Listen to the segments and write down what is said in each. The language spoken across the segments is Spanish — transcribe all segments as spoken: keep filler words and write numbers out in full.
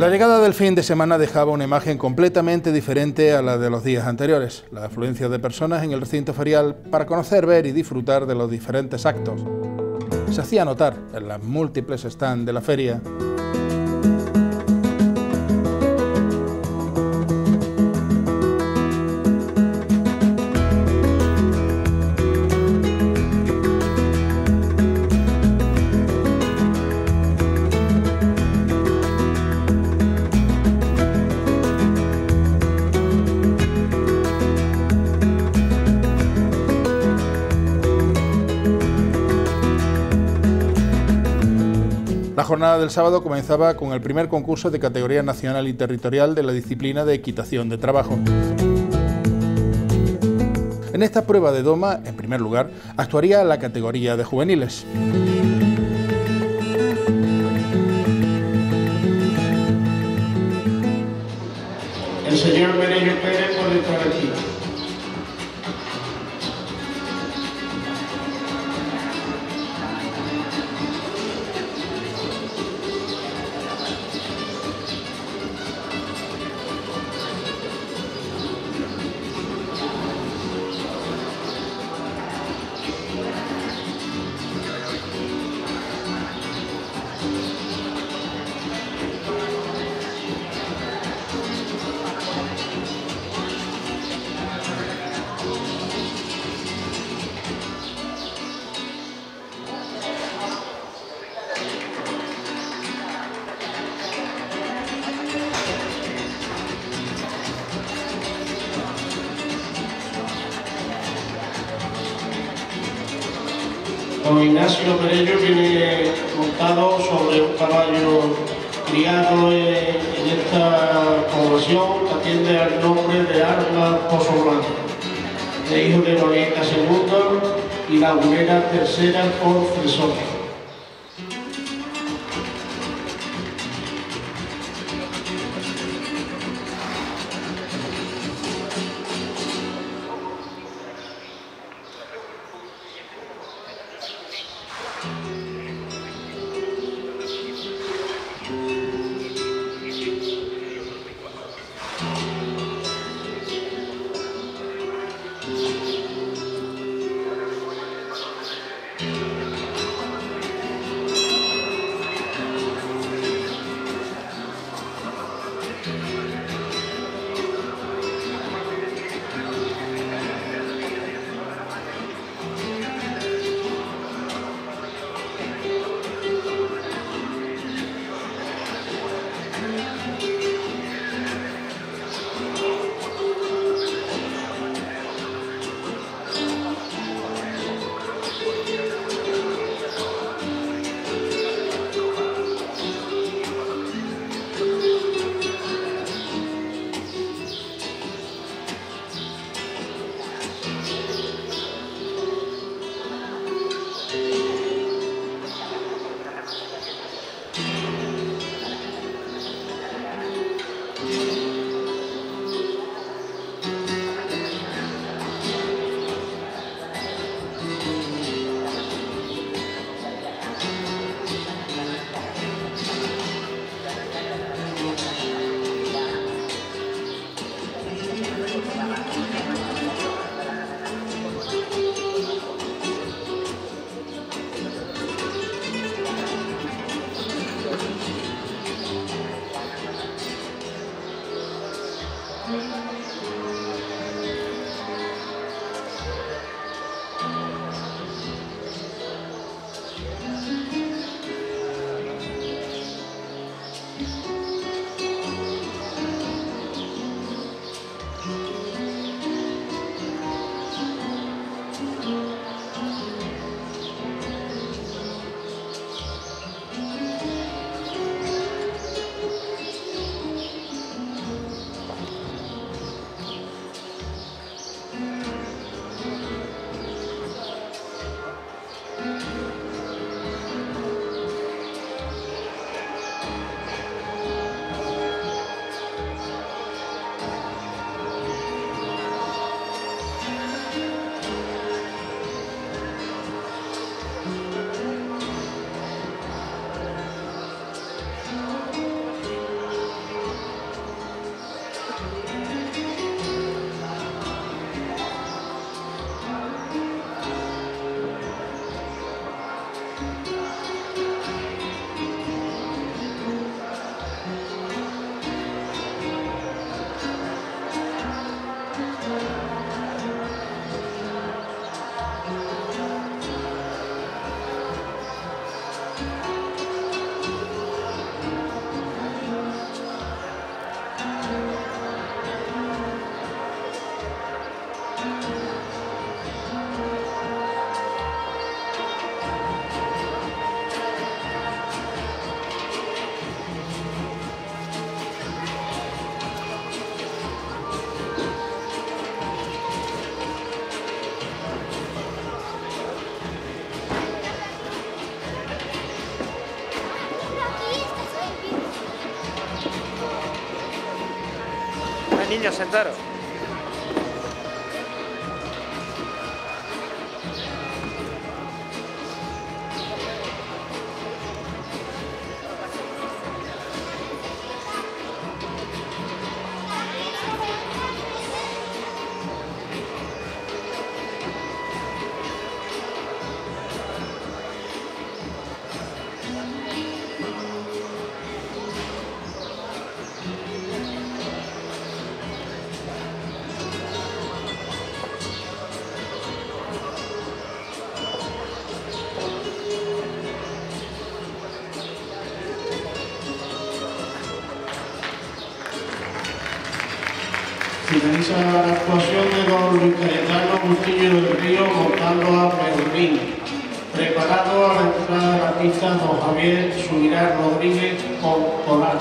La llegada del fin de semana dejaba una imagen completamente diferente a la de los días anteriores. La afluencia de personas en el recinto ferial para conocer, ver y disfrutar de los diferentes actos se hacía notar en las múltiples stands de la feria. La jornada del sábado comenzaba con el primer concurso de categoría nacional y territorial de la disciplina de equitación de trabajo. En esta prueba de doma, en primer lugar, actuaría la categoría de juveniles. El señor Merello Pérez por estar aquí. Don Ignacio Merello viene montado sobre un caballo criado en, en esta población que atiende al nombre de Arma Pozo Blanco, de hijo de Marieta segunda y Lagunera tercera por Fresón. Niños, sentaros. Finaliza la actuación de don Luis Cayetano Bustillo del Río montando a Merlín. Preparado a la entrada de la pista, don Javier Subirá Rodríguez con Polar.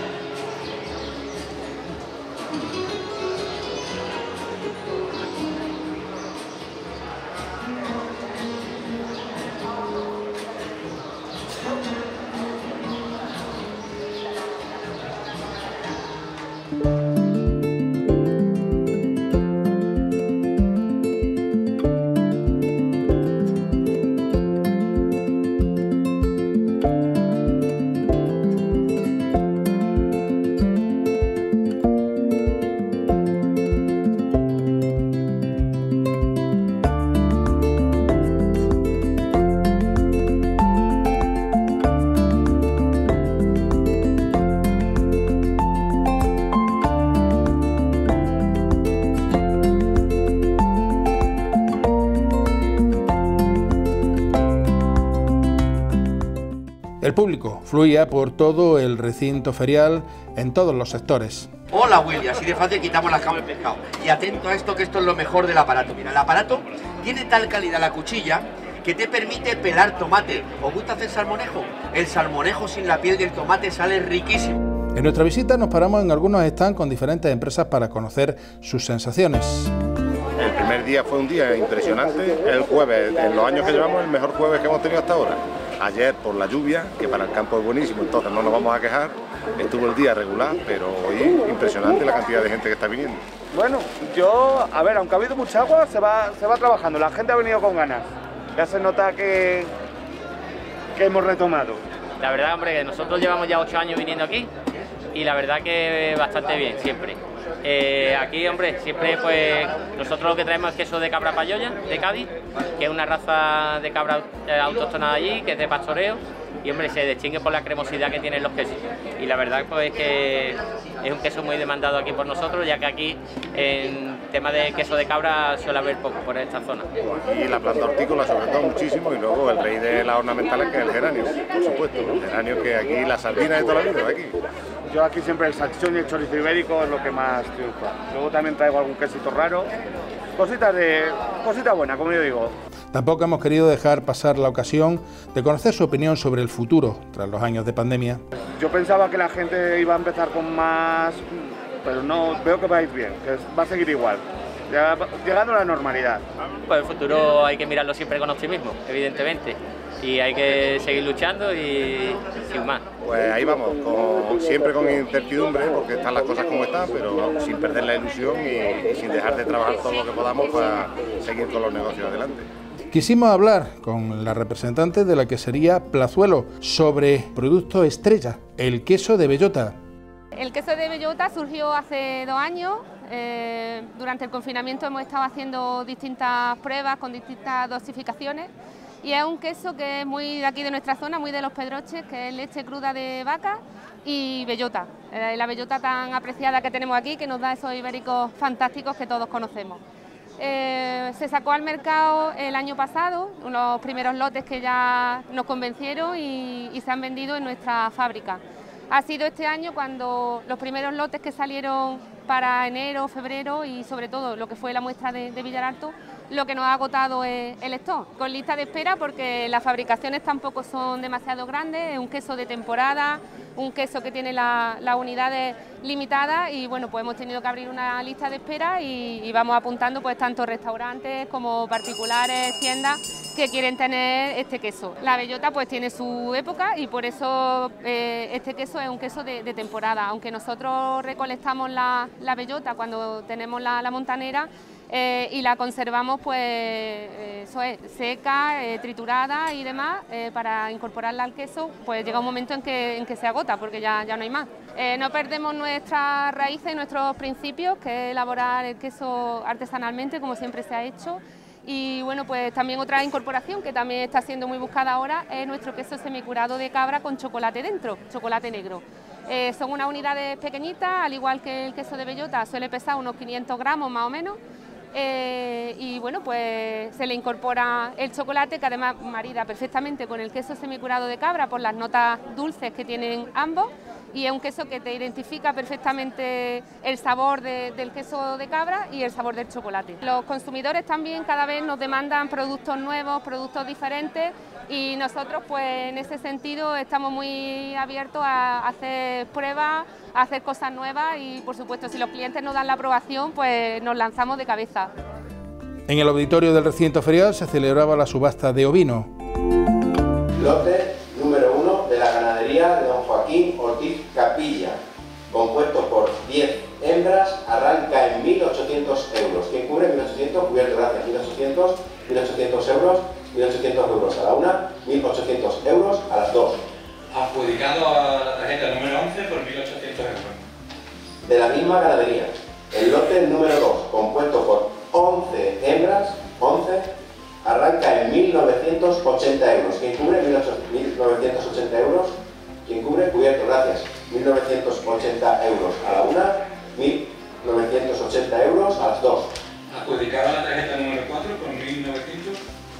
El público fluía por todo el recinto ferial en todos los sectores. Hola Willy, así de fácil quitamos las camas de pescado. Y atento a esto, que esto es lo mejor del aparato. Mira, el aparato tiene tal calidad la cuchilla que te permite pelar tomate. ¿Os gusta hacer salmonejo? El salmonejo sin la piel del tomate sale riquísimo. En nuestra visita nos paramos en algunos stands con diferentes empresas para conocer sus sensaciones. El primer día fue un día impresionante. El jueves, en los años que llevamos, el mejor jueves que hemos tenido hasta ahora. Ayer por la lluvia, que para el campo es buenísimo, entonces no nos vamos a quejar. Estuvo el día regular, pero hoy impresionante la cantidad de gente que está viniendo. Bueno, yo, a ver, aunque ha habido mucha agua, se va, se va trabajando, la gente ha venido con ganas. Ya se nota que, que hemos retomado. La verdad, hombre, que nosotros llevamos ya ocho años viniendo aquí y la verdad que bastante bien, siempre. Eh, aquí, hombre, siempre pues nosotros lo que traemos es queso de cabra payoya, de Cádiz, que es una raza de cabra eh, autóctona allí, que es de pastoreo, y hombre, se distingue por la cremosidad que tienen los quesos. Y la verdad pues que es un queso muy demandado aquí por nosotros, ya que aquí en tema de queso de cabra suele haber poco por esta zona. Y la planta hortícola sobre todo muchísimo, y luego el rey de las ornamentales, que es el geranio, por supuesto, el geranio que aquí la sardina de toda la vida, aquí. Yo aquí siempre el salchichón y el chorizo ibérico es lo que más triunfa. Luego también traigo algún quesito raro, cositas de cosita buena, como yo digo. Tampoco hemos querido dejar pasar la ocasión de conocer su opinión sobre el futuro tras los años de pandemia. Yo pensaba que la gente iba a empezar con más, pero no, veo que va a ir bien, que va a seguir igual, ya, llegando a la normalidad. Pues el futuro hay que mirarlo siempre con optimismo, evidentemente, y hay que seguir luchando y sin más. Pues ahí vamos, con, siempre con incertidumbre, porque están las cosas como están, pero sin perder la ilusión y, y sin dejar de trabajar todo lo que podamos para seguir con los negocios adelante. Quisimos hablar con la representante de la quesería Plazuelo sobre producto estrella, el queso de bellota. El queso de bellota surgió hace dos años. Eh, durante el confinamiento hemos estado haciendo distintas pruebas con distintas dosificaciones y es un queso que es muy de aquí de nuestra zona, muy de Los Pedroches, que es leche cruda de vaca y bellota, eh, la bellota tan apreciada que tenemos aquí, que nos da esos ibéricos fantásticos que todos conocemos. Eh, se sacó al mercado el año pasado, unos primeros lotes que ya nos convencieron y, y se han vendido en nuestra fábrica. Ha sido este año cuando los primeros lotes que salieron para enero, febrero y sobre todo lo que fue la muestra de, de Villaralto lo que nos ha agotado es el stock. Con lista de espera porque las fabricaciones tampoco son demasiado grandes, es un queso de temporada, un queso que tiene las la unidades limitadas y bueno, pues hemos tenido que abrir una lista de espera y, y vamos apuntando pues tanto restaurantes como particulares, tiendas que quieren tener este queso. La bellota pues tiene su época y por eso eh, este queso es un queso de, de temporada, aunque nosotros recolectamos la, la bellota cuando tenemos la, la montanera, Eh, y la conservamos pues eh, eso es, seca, eh, triturada y demás eh, para incorporarla al queso, pues llega un momento en que, en que se agota porque ya, ya no hay más. Eh, no perdemos nuestras raíces y nuestros principios, que es elaborar el queso artesanalmente como siempre se ha hecho. Y bueno, pues también otra incorporación que también está siendo muy buscada ahora es nuestro queso semicurado de cabra con chocolate dentro, chocolate negro. Eh, son unas unidades pequeñitas, al igual que el queso de bellota suele pesar unos quinientos gramos más o menos. Eh, y bueno, pues se le incorpora el chocolate que además marida perfectamente con el queso semicurado de cabra por las notas dulces que tienen ambos y es un queso que te identifica perfectamente el sabor de, del queso de cabra y el sabor del chocolate. Los consumidores también cada vez nos demandan productos nuevos, productos diferentes y nosotros pues en ese sentido estamos muy abiertos a hacer pruebas, a hacer cosas nuevas y por supuesto si los clientes nos dan la aprobación pues nos lanzamos de cabeza. En el auditorio del recinto ferial se celebraba la subasta de ovino. Lote número uno de la ganadería de don Joaquín Ortiz Capilla, compuesto por diez hembras, arranca en mil ochocientos euros. ¿Quién cubre? mil ochocientos, cubierto, gracias, mil ochocientos, mil ochocientos euros, mil ochocientos euros a la una, mil ochocientos euros a las dos. Adjudicado a la tarjeta número once por mil ochocientos euros. De la misma ganadería, el lote número dos, compuesto por once hembras, once, arranca en mil novecientos ochenta euros. ¿Quién cubre? mil novecientos ochenta euros. ¿Quién cubre? Cubierto, gracias. mil novecientos ochenta euros a la una, mil novecientos ochenta euros a las dos. Adjudicado a la tarjeta número cuatro por mil novecientos.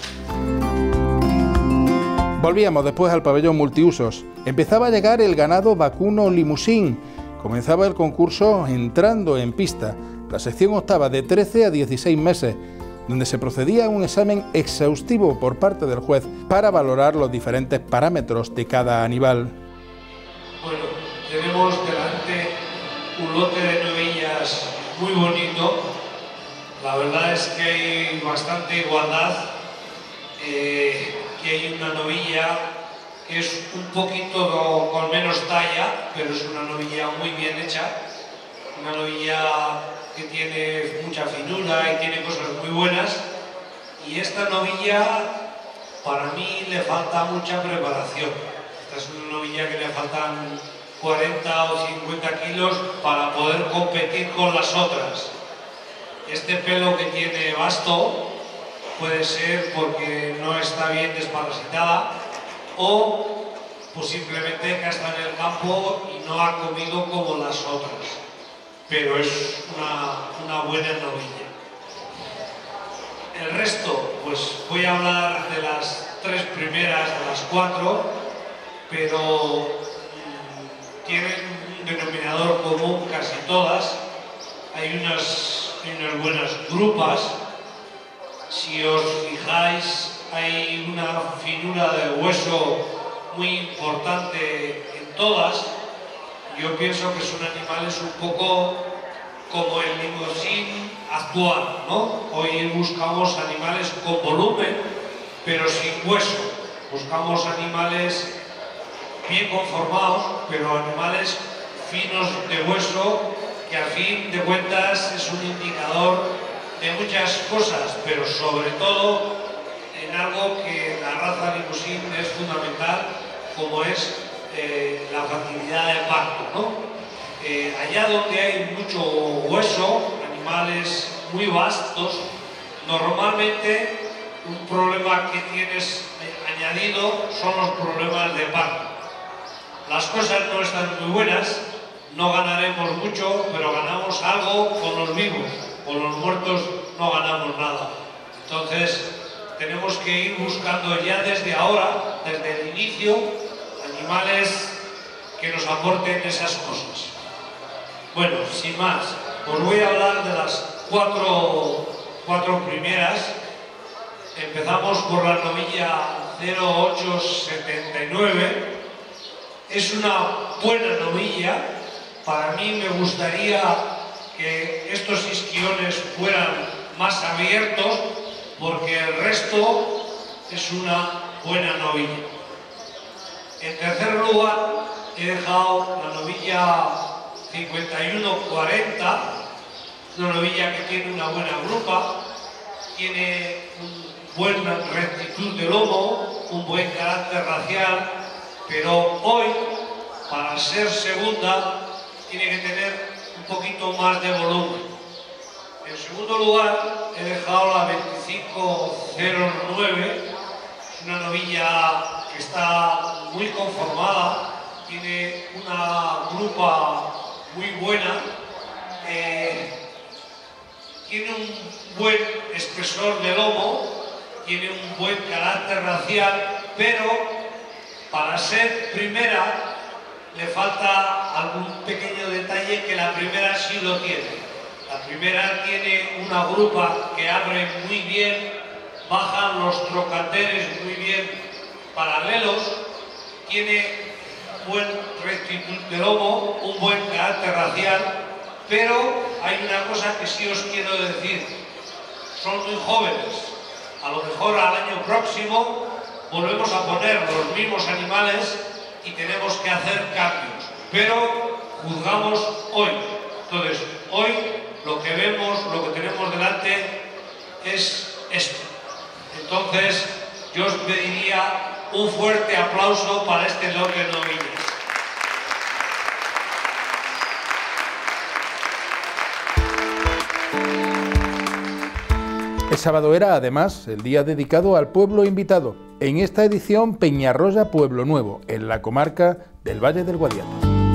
Volvíamos después al pabellón multiusos. Empezaba a llegar el ganado vacuno limusín. Comenzaba el concurso entrando en pista. La sección octava de trece a dieciséis meses, donde se procedía a un examen exhaustivo por parte del juez para valorar los diferentes parámetros de cada animal. Bueno, tenemos delante un lote de novillas muy bonito. La verdad es que hay bastante igualdad. Eh, que hay una novilla que es un poquito con menos talla, pero es una novilla muy bien hecha, una novilla que tiene mucha finura y tiene cosas muy buenas, y esta novilla para mí le falta mucha preparación. Esta es una novilla que le faltan cuarenta o cincuenta kilos para poder competir con las otras. Este pelo que tiene basto puede ser porque no está bien desparasitada o pues simplemente que está en el campo y no ha comido como las otras, pero es una, una buena novilla. El resto, pues voy a hablar de las tres primeras, de las cuatro, pero mmm, tienen un denominador común casi todas. Hay unas, hay unas buenas grupas. Si os fijáis, hay una finura de hueso muy importante en todas. Yo pienso que son animales un poco como el limosín actual, ¿no? Hoy buscamos animales con volumen, pero sin hueso. Buscamos animales bien conformados, pero animales finos de hueso, que al fin de cuentas es un indicador de muchas cosas, pero sobre todo en algo que la raza limusín es fundamental, como es eh, la facilidad de parto, ¿no? Eh, allá donde hay mucho hueso, animales muy vastos, normalmente un problema que tienes añadido son los problemas de parto. Las cosas no están muy buenas, no ganaremos mucho, pero ganamos algo con los vivos. Con los muertos no ganamos nada. Entonces tenemos que ir buscando ya desde ahora, desde el inicio, animales que nos aporten esas cosas. Bueno, sin más, os voy a hablar de las cuatro, cuatro primeras Empezamos por la novilla cero ocho setenta y nueve. Es una buena novilla. Para mí me gustaría que estos isquiones fueran más abiertos, porque el resto es una buena novilla. En tercer lugar, he dejado la novilla cincuenta y uno cuarenta, una novilla que tiene una buena grupa, tiene buena rectitud de lomo, un buen carácter racial, pero hoy, para ser segunda, tiene que tener un poquito más de volumen. En segundo lugar, he dejado la veinticinco cero nueve, es una novilla que está muy conformada, tiene una grupa muy buena, eh, tiene un buen espesor de lomo, tiene un buen carácter racial, pero para ser primera le falta algún pequeño detalle que la primera sí lo tiene. La primera tiene una grupa que abre muy bien, bajan los trocateres muy bien paralelos, tiene buena rectitud de lomo, un buen carácter racial, pero hay una cosa que sí os quiero decir: son muy jóvenes. A lo mejor al año próximo volvemos a poner los mismos animales y tenemos que hacer cambios, pero juzgamos hoy. Entonces, hoy lo que vemos, lo que tenemos delante es esto. Entonces, yo os pediría un fuerte aplauso para este lote de novillas. El sábado era, además, el día dedicado al pueblo invitado. En esta edición, Peñarroya Pueblo Nuevo, en la comarca del Valle del Guadiana.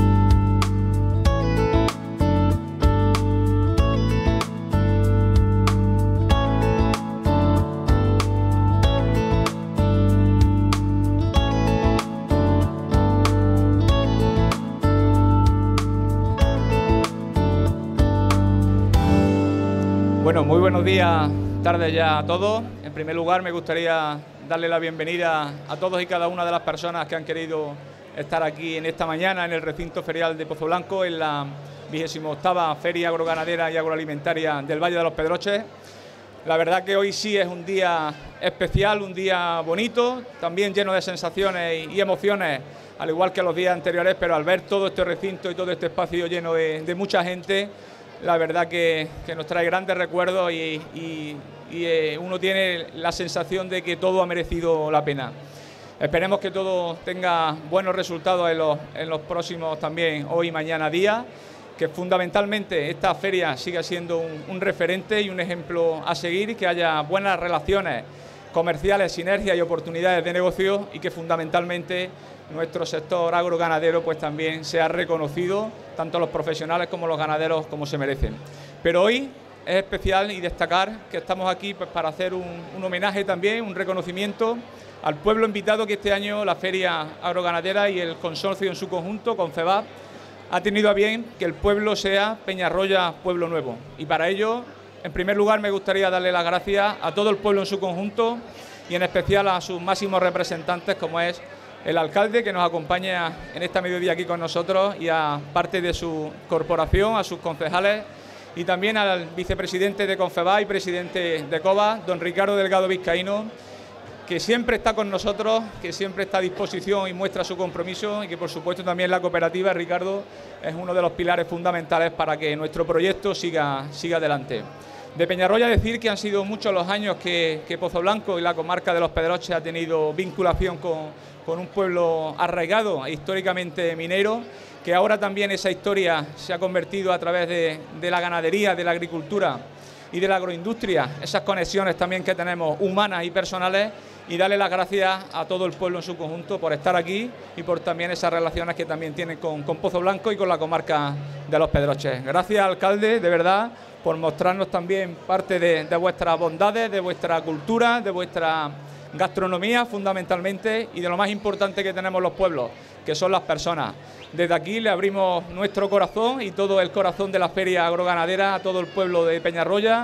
Bueno, muy buenos días, tardes ya a todos. En primer lugar, me gustaría darle la bienvenida a todos y cada una de las personas que han querido estar aquí en esta mañana en el recinto ferial de Pozoblanco, en la vigésima octava Feria Agroganadera y Agroalimentaria del Valle de los Pedroches. La verdad que hoy sí es un día especial, un día bonito, también lleno de sensaciones y emociones, al igual que los días anteriores, pero al ver todo este recinto y todo este espacio lleno de, de mucha gente, la verdad que, que nos trae grandes recuerdos y, y, y eh, uno tiene la sensación de que todo ha merecido la pena. Esperemos que todo tenga buenos resultados en los, en los próximos también, hoy y mañana días, que fundamentalmente esta feria siga siendo un, un referente y un ejemplo a seguir, que haya buenas relaciones comerciales, sinergias y oportunidades de negocio, y que fundamentalmente nuestro sector agroganadero pues también sea reconocido, tanto los profesionales como los ganaderos, como se merecen. Pero hoy es especial y destacar que estamos aquí pues para hacer un, un homenaje también, un reconocimiento al pueblo invitado que este año la Feria Agroganadera y el consorcio en su conjunto, Confebab, ha tenido a bien que el pueblo sea Peñarroya Pueblo Nuevo. Y para ello, en primer lugar, me gustaría darle las gracias a todo el pueblo en su conjunto y en especial a sus máximos representantes, como es el alcalde, que nos acompaña en esta mediodía aquí con nosotros, y a parte de su corporación, a sus concejales, y también al vicepresidente de Confebab y presidente de COBA, don Ricardo Delgado Vizcaíno, que siempre está con nosotros, que siempre está a disposición y muestra su compromiso, y que por supuesto también la cooperativa, Ricardo, es uno de los pilares fundamentales para que nuestro proyecto siga, siga adelante. De Peñarroya decir que han sido muchos los años que, que Pozoblanco y la comarca de los Pedroches ha tenido vinculación con, con un pueblo arraigado, históricamente minero, que ahora también esa historia se ha convertido a través de, de la ganadería, de la agricultura y de la agroindustria, esas conexiones también que tenemos humanas y personales, y darle las gracias a todo el pueblo en su conjunto por estar aquí y por también esas relaciones que también tienen con, con Pozoblanco y con la comarca de los Pedroches. Gracias, alcalde, de verdad, por mostrarnos también parte de, de vuestras bondades, de vuestra cultura, de vuestra gastronomía fundamentalmente, y de lo más importante que tenemos los pueblos, que son las personas. Desde aquí le abrimos nuestro corazón y todo el corazón de la Feria Agroganadera a todo el pueblo de Peñarroya,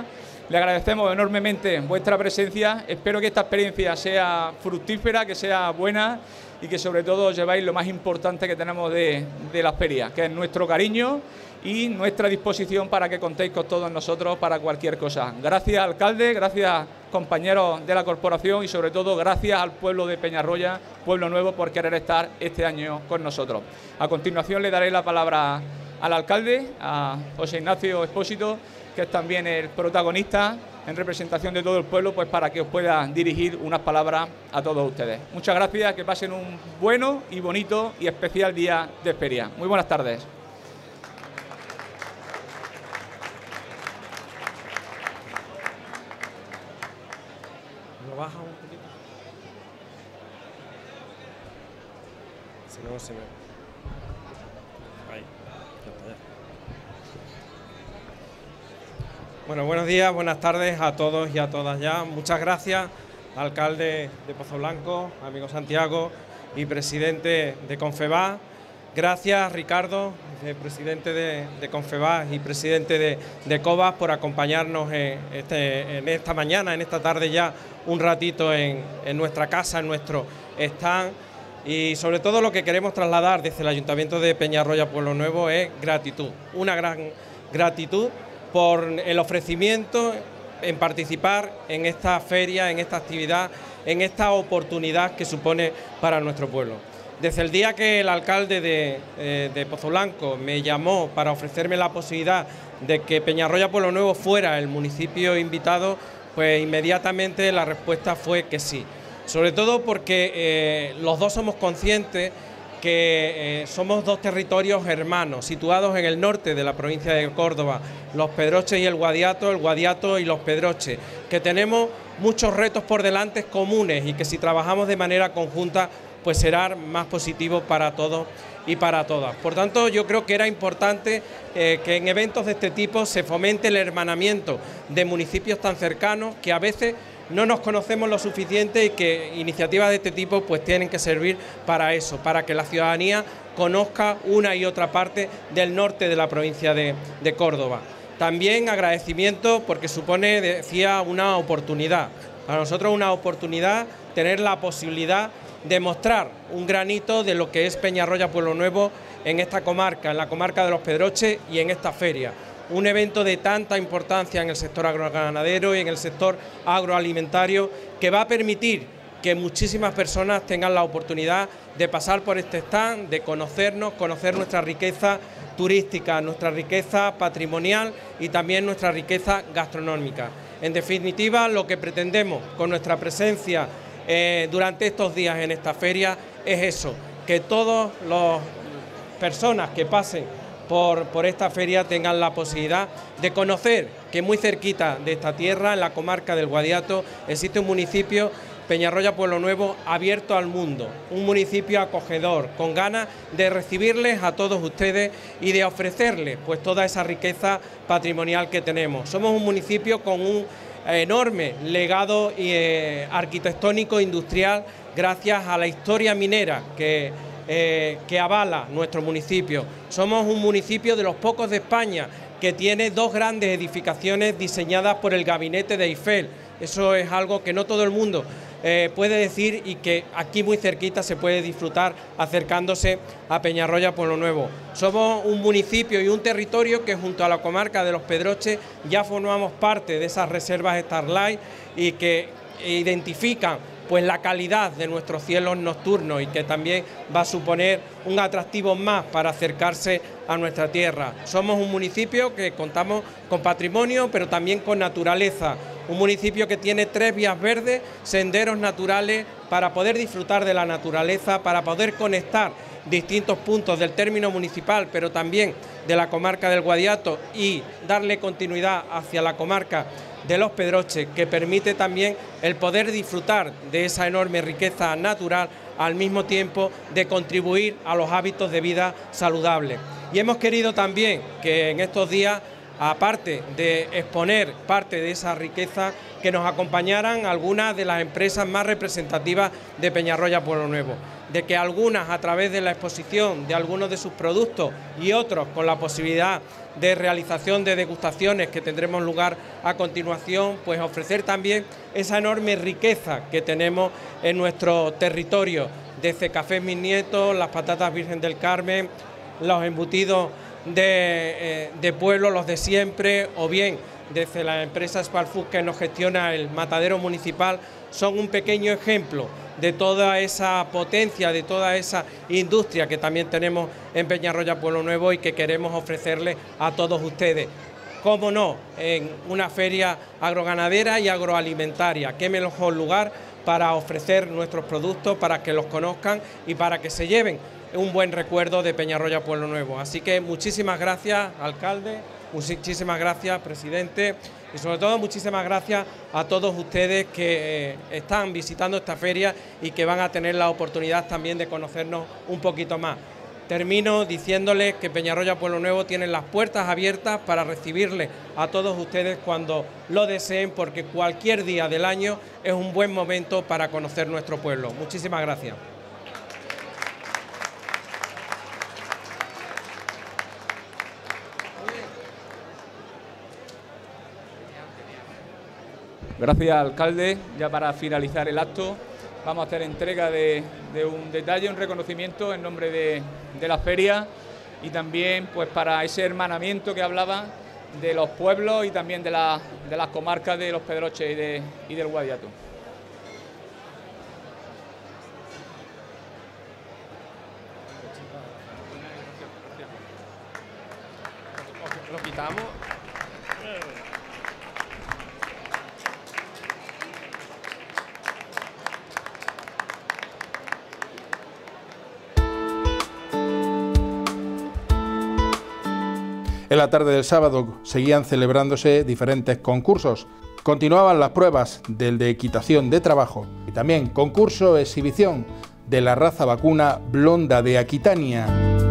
Le agradecemos enormemente vuestra presencia, espero que esta experiencia sea fructífera, que sea buena y que sobre todo os lleváis lo más importante que tenemos de, de la feria, que es nuestro cariño y nuestra disposición para que contéis con todos nosotros para cualquier cosa. Gracias, alcalde, gracias, compañeros de la corporación y sobre todo gracias al pueblo de Peñarroya, Pueblo Nuevo, por querer estar este año con nosotros. A continuación le daré la palabra al alcalde, a José Ignacio Expósito, que es también el protagonista en representación de todo el pueblo, pues para que os pueda dirigir unas palabras a todos ustedes. Muchas gracias, que pasen un bueno y bonito y especial día de feria. Muy buenas tardes. ¿Lo baja un poquito? Si no, se me... Ahí, ya está, ya. Bueno, buenos días, buenas tardes a todos y a todas ya. Muchas gracias, alcalde de Pozoblanco, amigo Santiago y presidente de Confebas. Gracias, Ricardo, presidente de, de Confebas y presidente de, de Cobas, por acompañarnos en, este, en esta mañana, en esta tarde ya, un ratito en, en nuestra casa, en nuestro stand. Y sobre todo lo que queremos trasladar desde el Ayuntamiento de Peñarroya, Pueblo Nuevo, es gratitud, una gran gratitud por el ofrecimiento en participar en esta feria, en esta actividad, en esta oportunidad que supone para nuestro pueblo. Desde el día que el alcalde de, eh, de Pozoblanco me llamó para ofrecerme la posibilidad de que Peñarroya Pueblo Nuevo fuera el municipio invitado, pues inmediatamente la respuesta fue que sí. Sobre todo porque eh, los dos somos conscientes que eh, somos dos territorios hermanos, situados en el norte de la provincia de Córdoba, los Pedroches y el Guadiato, el Guadiato y los Pedroches, que tenemos muchos retos por delante comunes y que si trabajamos de manera conjunta, pues será más positivo para todos y para todas. Por tanto, yo creo que era importante eh, que en eventos de este tipo se fomente el hermanamiento de municipios tan cercanos que a veces no nos conocemos lo suficiente y que iniciativas de este tipo pues tienen que servir para eso, para que la ciudadanía conozca una y otra parte del norte de la provincia de, de Córdoba. También agradecimiento porque supone, decía, una oportunidad. Para nosotros una oportunidad tener la posibilidad de mostrar un granito de lo que es Peñarroya Pueblo Nuevo en esta comarca, en la comarca de los Pedroches y en esta feria. Un evento de tanta importancia en el sector agroganadero y en el sector agroalimentario que va a permitir que muchísimas personas tengan la oportunidad de pasar por este stand, de conocernos, conocer nuestra riqueza turística, nuestra riqueza patrimonial y también nuestra riqueza gastronómica. En definitiva, lo que pretendemos con nuestra presencia eh, durante estos días en esta feria es eso, que todas las personas que pasen Por, por esta feria tengan la posibilidad de conocer que muy cerquita de esta tierra, en la comarca del Guadiato, existe un municipio, Peñarroya Pueblo Nuevo, abierto al mundo, un municipio acogedor, con ganas de recibirles a todos ustedes y de ofrecerles pues toda esa riqueza patrimonial que tenemos. Somos un municipio con un enorme legado eh, arquitectónico industrial gracias a la historia minera que Eh, que avala nuestro municipio. Somos un municipio de los pocos de España que tiene dos grandes edificaciones diseñadas por el gabinete de Eiffel. Eso es algo que no todo el mundo eh, puede decir y que aquí muy cerquita se puede disfrutar acercándose a Peñarroya Pueblo Nuevo. Somos un municipio y un territorio que junto a la comarca de los Pedroches ya formamos parte de esas reservas Starlight y que identifican pues la calidad de nuestros cielos nocturnos y que también va a suponer un atractivo más para acercarse a nuestra tierra. Somos un municipio que contamos con patrimonio, pero también con naturaleza. Un municipio que tiene tres vías verdes, senderos naturales para poder disfrutar de la naturaleza, para poder conectar distintos puntos del término municipal, pero también de la comarca del Guadiato y darle continuidad hacia la comarca de los Pedroches, que permite también el poder disfrutar de esa enorme riqueza natural al mismo tiempo de contribuir a los hábitos de vida saludables. Y hemos querido también que en estos días, aparte de exponer parte de esa riqueza, que nos acompañaran algunas de las empresas más representativas de Peñarroya Pueblo Nuevo. de que algunas a través de la exposición de algunos de sus productos y otros con la posibilidad de realización de degustaciones que tendremos lugar a continuación, pues ofrecer también esa enorme riqueza que tenemos en nuestro territorio, desde Cafés Mis Nietos, las patatas Virgen del Carmen, los embutidos de, eh, de pueblo, los de siempre, o bien desde la empresa Spalfood que nos gestiona el matadero municipal, son un pequeño ejemplo de toda esa potencia, de toda esa industria que también tenemos en Peñarroya Pueblo Nuevo y que queremos ofrecerle a todos ustedes. Cómo no, en una feria agroganadera y agroalimentaria, qué mejor lugar para ofrecer nuestros productos, para que los conozcan y para que se lleven un buen recuerdo de Peñarroya Pueblo Nuevo. Así que muchísimas gracias, alcalde, muchísimas gracias, presidente, y sobre todo muchísimas gracias a todos ustedes que eh, están visitando esta feria y que van a tener la oportunidad también de conocernos un poquito más. Termino diciéndoles que Peñarroya Pueblo Nuevo tiene las puertas abiertas para recibirles a todos ustedes cuando lo deseen, porque cualquier día del año es un buen momento para conocer nuestro pueblo. Muchísimas gracias. Gracias, alcalde. Ya para finalizar el acto, vamos a hacer entrega de, de un detalle, un reconocimiento en nombre de, de la feria y también pues para ese hermanamiento que hablaba de los pueblos y también de, la, de las comarcas de Los Pedroches y, de, y del Guadiato. Lo quitamos. En la tarde del sábado seguían celebrándose diferentes concursos. Continuaban las pruebas del de equitación de trabajo y también concurso exhibición de la raza vacuna blonda de Aquitania.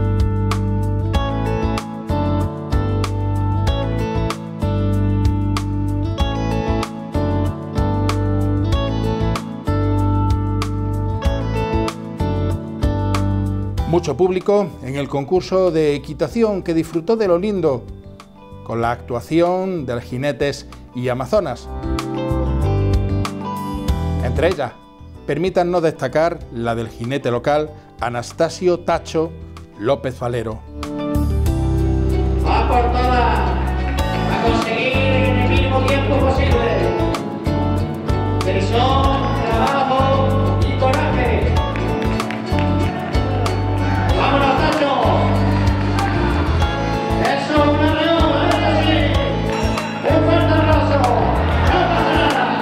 Mucho público en el concurso de equitación que disfrutó de lo lindo, con la actuación de jinetes y amazonas. Entre ellas, permítannos destacar la del jinete local Anastasio Tacho López Valero. ¡Va por todas! ¡A conseguir en el mínimo tiempo posible! Tesón, trabajo y coraje. ¡Vámonos, Tacho! ¡Eso es una leona! ¡Eso sí! ¡Un fuerte abrazo! ¡No pasa nada!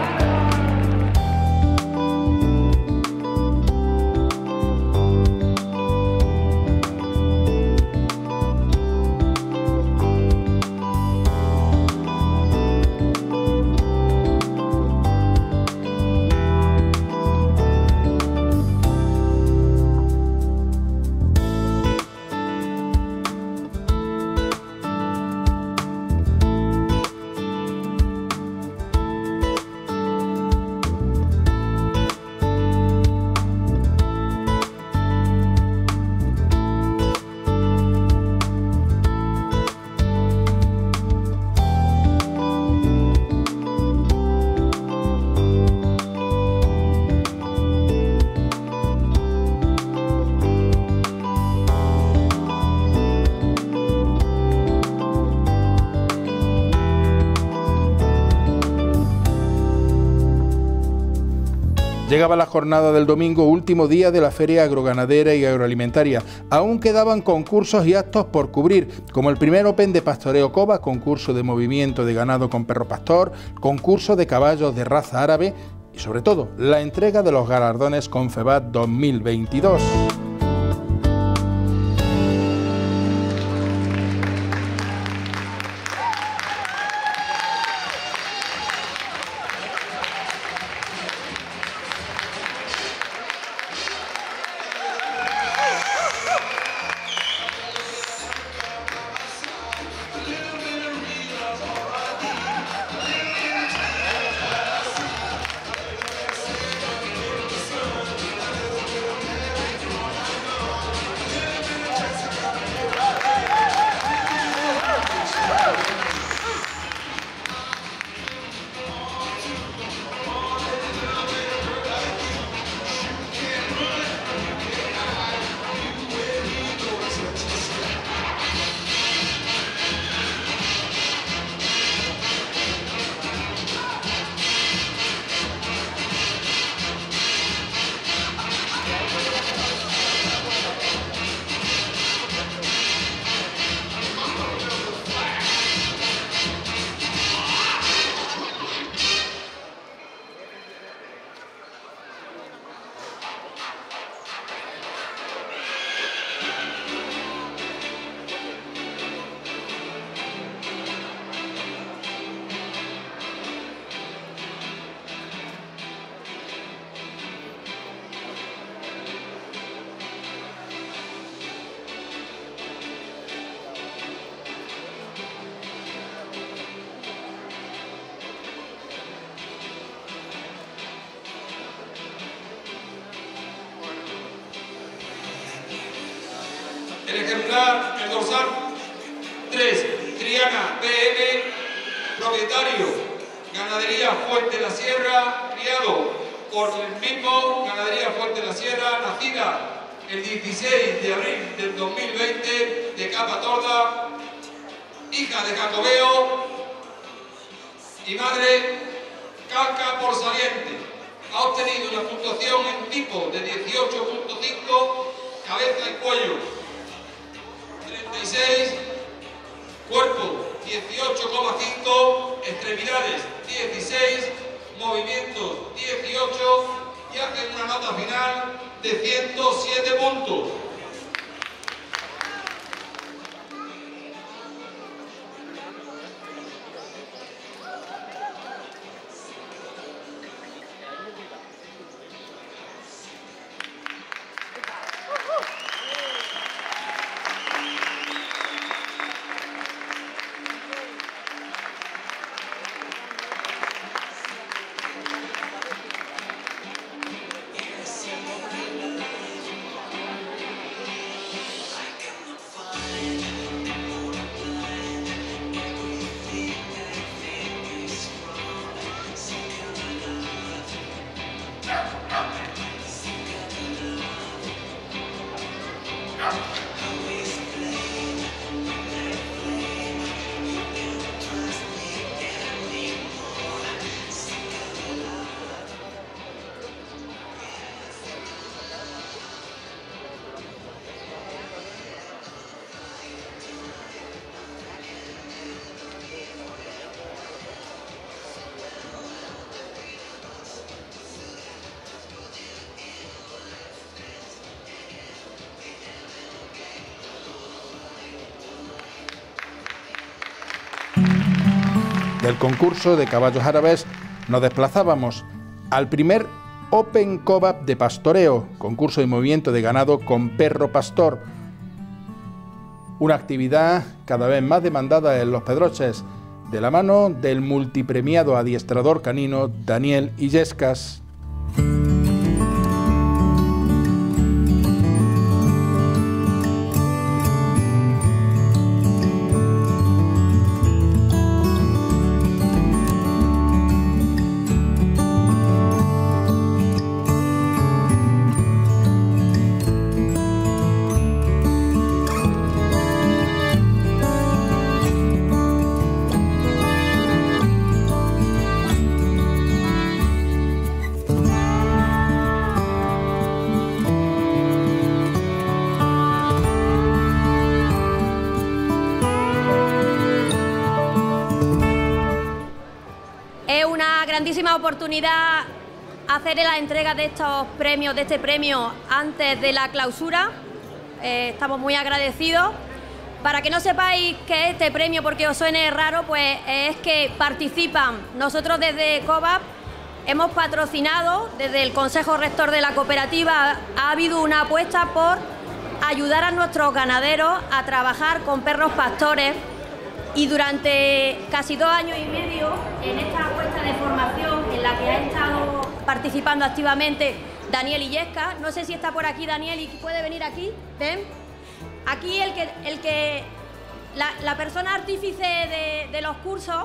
Llegaba la jornada del domingo, último día de la feria agroganadera y agroalimentaria. Aún quedaban concursos y actos por cubrir, como el primer Open de Pastoreo Cova, concurso de movimiento de ganado con perro pastor, concurso de caballos de raza árabe y sobre todo la entrega de los galardones Confebat dos mil veintidós. dorsal tres, Triana P M, propietario, Ganadería Fuente de la Sierra, criado por el mismo, Ganadería Fuente de la Sierra, nacida el dieciséis de abril del dos mil veinte, de capa torda, hija de Jacobeo y madre calca por saliente. Ha obtenido una puntuación en tipo de dieciocho punto cinco, cabeza y cuello treinta y seis, cuerpo dieciocho coma cinco, extremidades dieciséis, movimientos dieciocho y hacen una nota final de ciento siete puntos. Del concurso de caballos árabes nos desplazábamos al primer Open Cobap de pastoreo, concurso de movimiento de ganado con perro pastor. Una actividad cada vez más demandada en Los Pedroches, de la mano del multipremiado adiestrador canino Daniel Illescas. Grandísima oportunidad hacer la entrega de estos premios, de este premio antes de la clausura. Eh, estamos muy agradecidos. Para que no sepáis qué es este premio, porque os suene raro, pues es que participan. Nosotros desde Cobap hemos patrocinado, desde el Consejo Rector de la cooperativa, ha habido una apuesta por ayudar a nuestros ganaderos a trabajar con perros pastores. Y durante casi dos años y medio, en esta apuesta de formación en la que ha estado participando activamente Daniel Illescas, no sé si está por aquí Daniel y puede venir aquí, ven. Aquí el que, el que la, la persona artífice de, de los cursos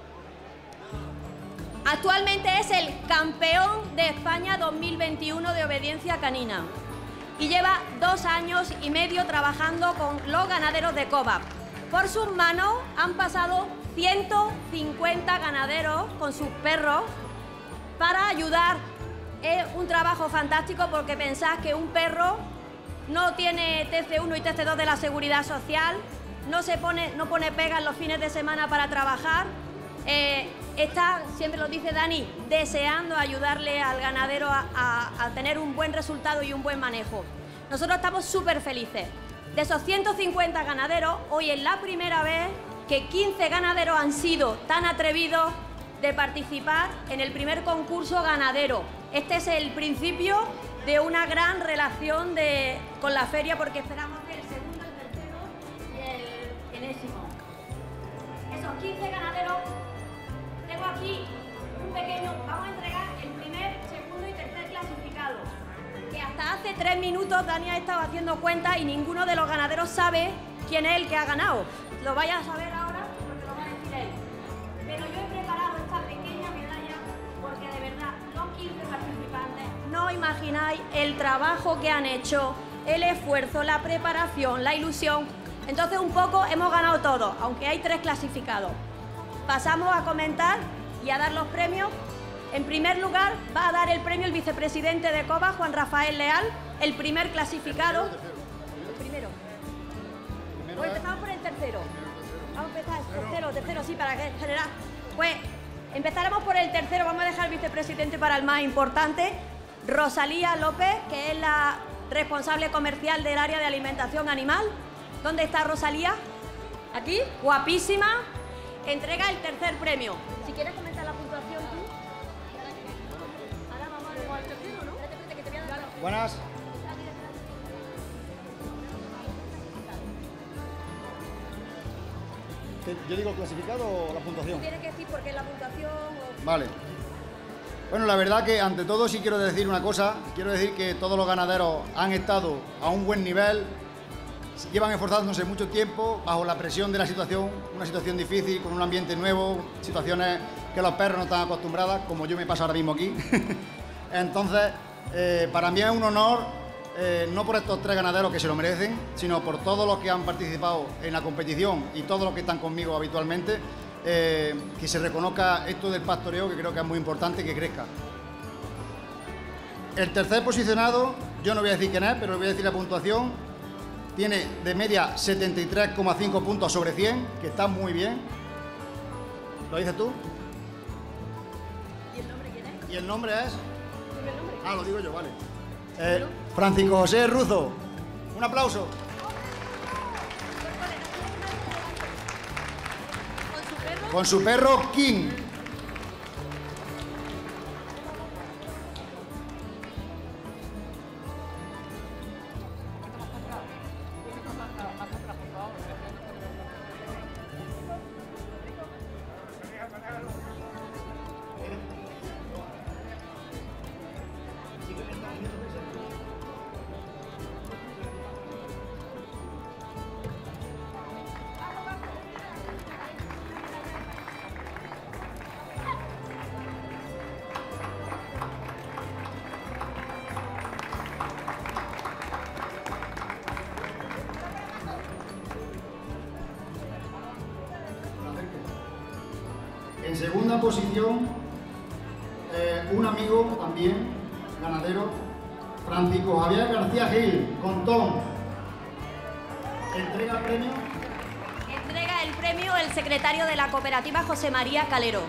actualmente es el campeón de España dos mil veintiuno de obediencia canina y lleva dos años y medio trabajando con los ganaderos de Cobap. Por sus manos han pasado ciento cincuenta ganaderos con sus perros para ayudar. Es un trabajo fantástico porque pensad que un perro no tiene T C uno y T C dos de la Seguridad Social, no, se pone, no pone pegas los fines de semana para trabajar, eh, está, siempre lo dice Dani, deseando ayudarle al ganadero a, a, a tener un buen resultado y un buen manejo. Nosotros estamos súper felices. De esos ciento cincuenta ganaderos, hoy es la primera vez que quince ganaderos han sido tan atrevidos de participar en el primer concurso ganadero. Este es el principio de una gran relación de, con la feria, porque esperamos el segundo, el tercero y el enésimo. Esos quince ganaderos, tengo aquí un pequeño, vamos a entregar el primer, segundo y tercer clasificado. Que hasta hace tres minutos Dani ha estado haciendo cuenta y ninguno de los ganaderos sabe quién es el que ha ganado. Lo vais a saber ahora porque lo va a decir él. Pero yo he preparado esta pequeña medalla porque de verdad los quince participantes no imagináis el trabajo que han hecho, el esfuerzo, la preparación, la ilusión. Entonces un poco hemos ganado todo, aunque hay tres clasificados. Pasamos a comentar y a dar los premios. En primer lugar va a dar el premio el vicepresidente de COBA, Juan Rafael Leal, el primer clasificado. El primero. Pues empezamos por el tercero. Vamos a empezar, tercero, tercero, sí, para que generar. Pues empezaremos por el tercero, vamos a dejar el vicepresidente para el más importante. Rosalía López, que es la responsable comercial del área de alimentación animal. ¿Dónde está Rosalía? Aquí, guapísima. Entrega el tercer premio. Si quieres comentar la puntuación tú. Ahora vamos a ver el tercero, ¿no? Espérate, espérate, que te voy a dar. Buenas. ¿Yo digo clasificado o la puntuación? Tienes que decir por qué la puntuación o... Vale. Bueno, la verdad que ante todo sí quiero decir una cosa. Quiero decir que todos los ganaderos han estado a un buen nivel, llevan esforzándose mucho tiempo bajo la presión de la situación, una situación difícil, con un ambiente nuevo, situaciones que los perros no están acostumbradas, como yo me paso ahora mismo aquí. Entonces, eh, para mí es un honor, eh, no por estos tres ganaderos que se lo merecen, sino por todos los que han participado en la competición y todos los que están conmigo habitualmente, eh, que se reconozca esto del pastoreo, que creo que es muy importante que crezca. El tercer posicionado, yo no voy a decir quién es, pero le voy a decir la puntuación. Tiene de media setenta y tres coma cinco puntos sobre cien, que está muy bien. ¿Lo dices tú? ¿Y el nombre quién es? ¿Y el nombre es? ¿Dime el nombre? Ah, lo digo yo, vale. Eh, Francisco José Ruzo. Un aplauso. ¿Con su perro? Con su perro King. En segunda posición, eh, un amigo también, ganadero, Francisco Javier García Gil, con Tom. Entrega el premio. Entrega el premio el secretario de la cooperativa, José María Calero.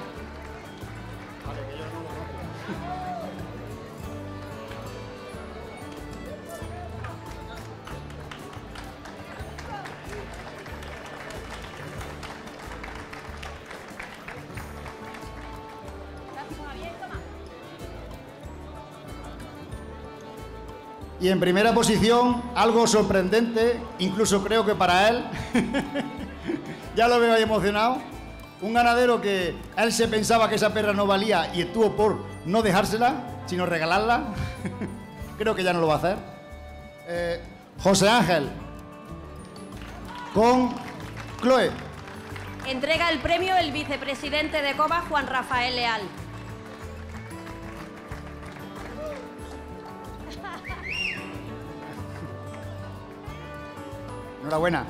Y en primera posición, algo sorprendente, incluso creo que para él, ya lo veo ahí emocionado, un ganadero que él se pensaba que esa perra no valía y estuvo por no dejársela, sino regalarla, creo que ya no lo va a hacer. Eh, José Ángel, con Chloe. Entrega el premio el vicepresidente de COBA, Juan Rafael Leal. Enhorabuena.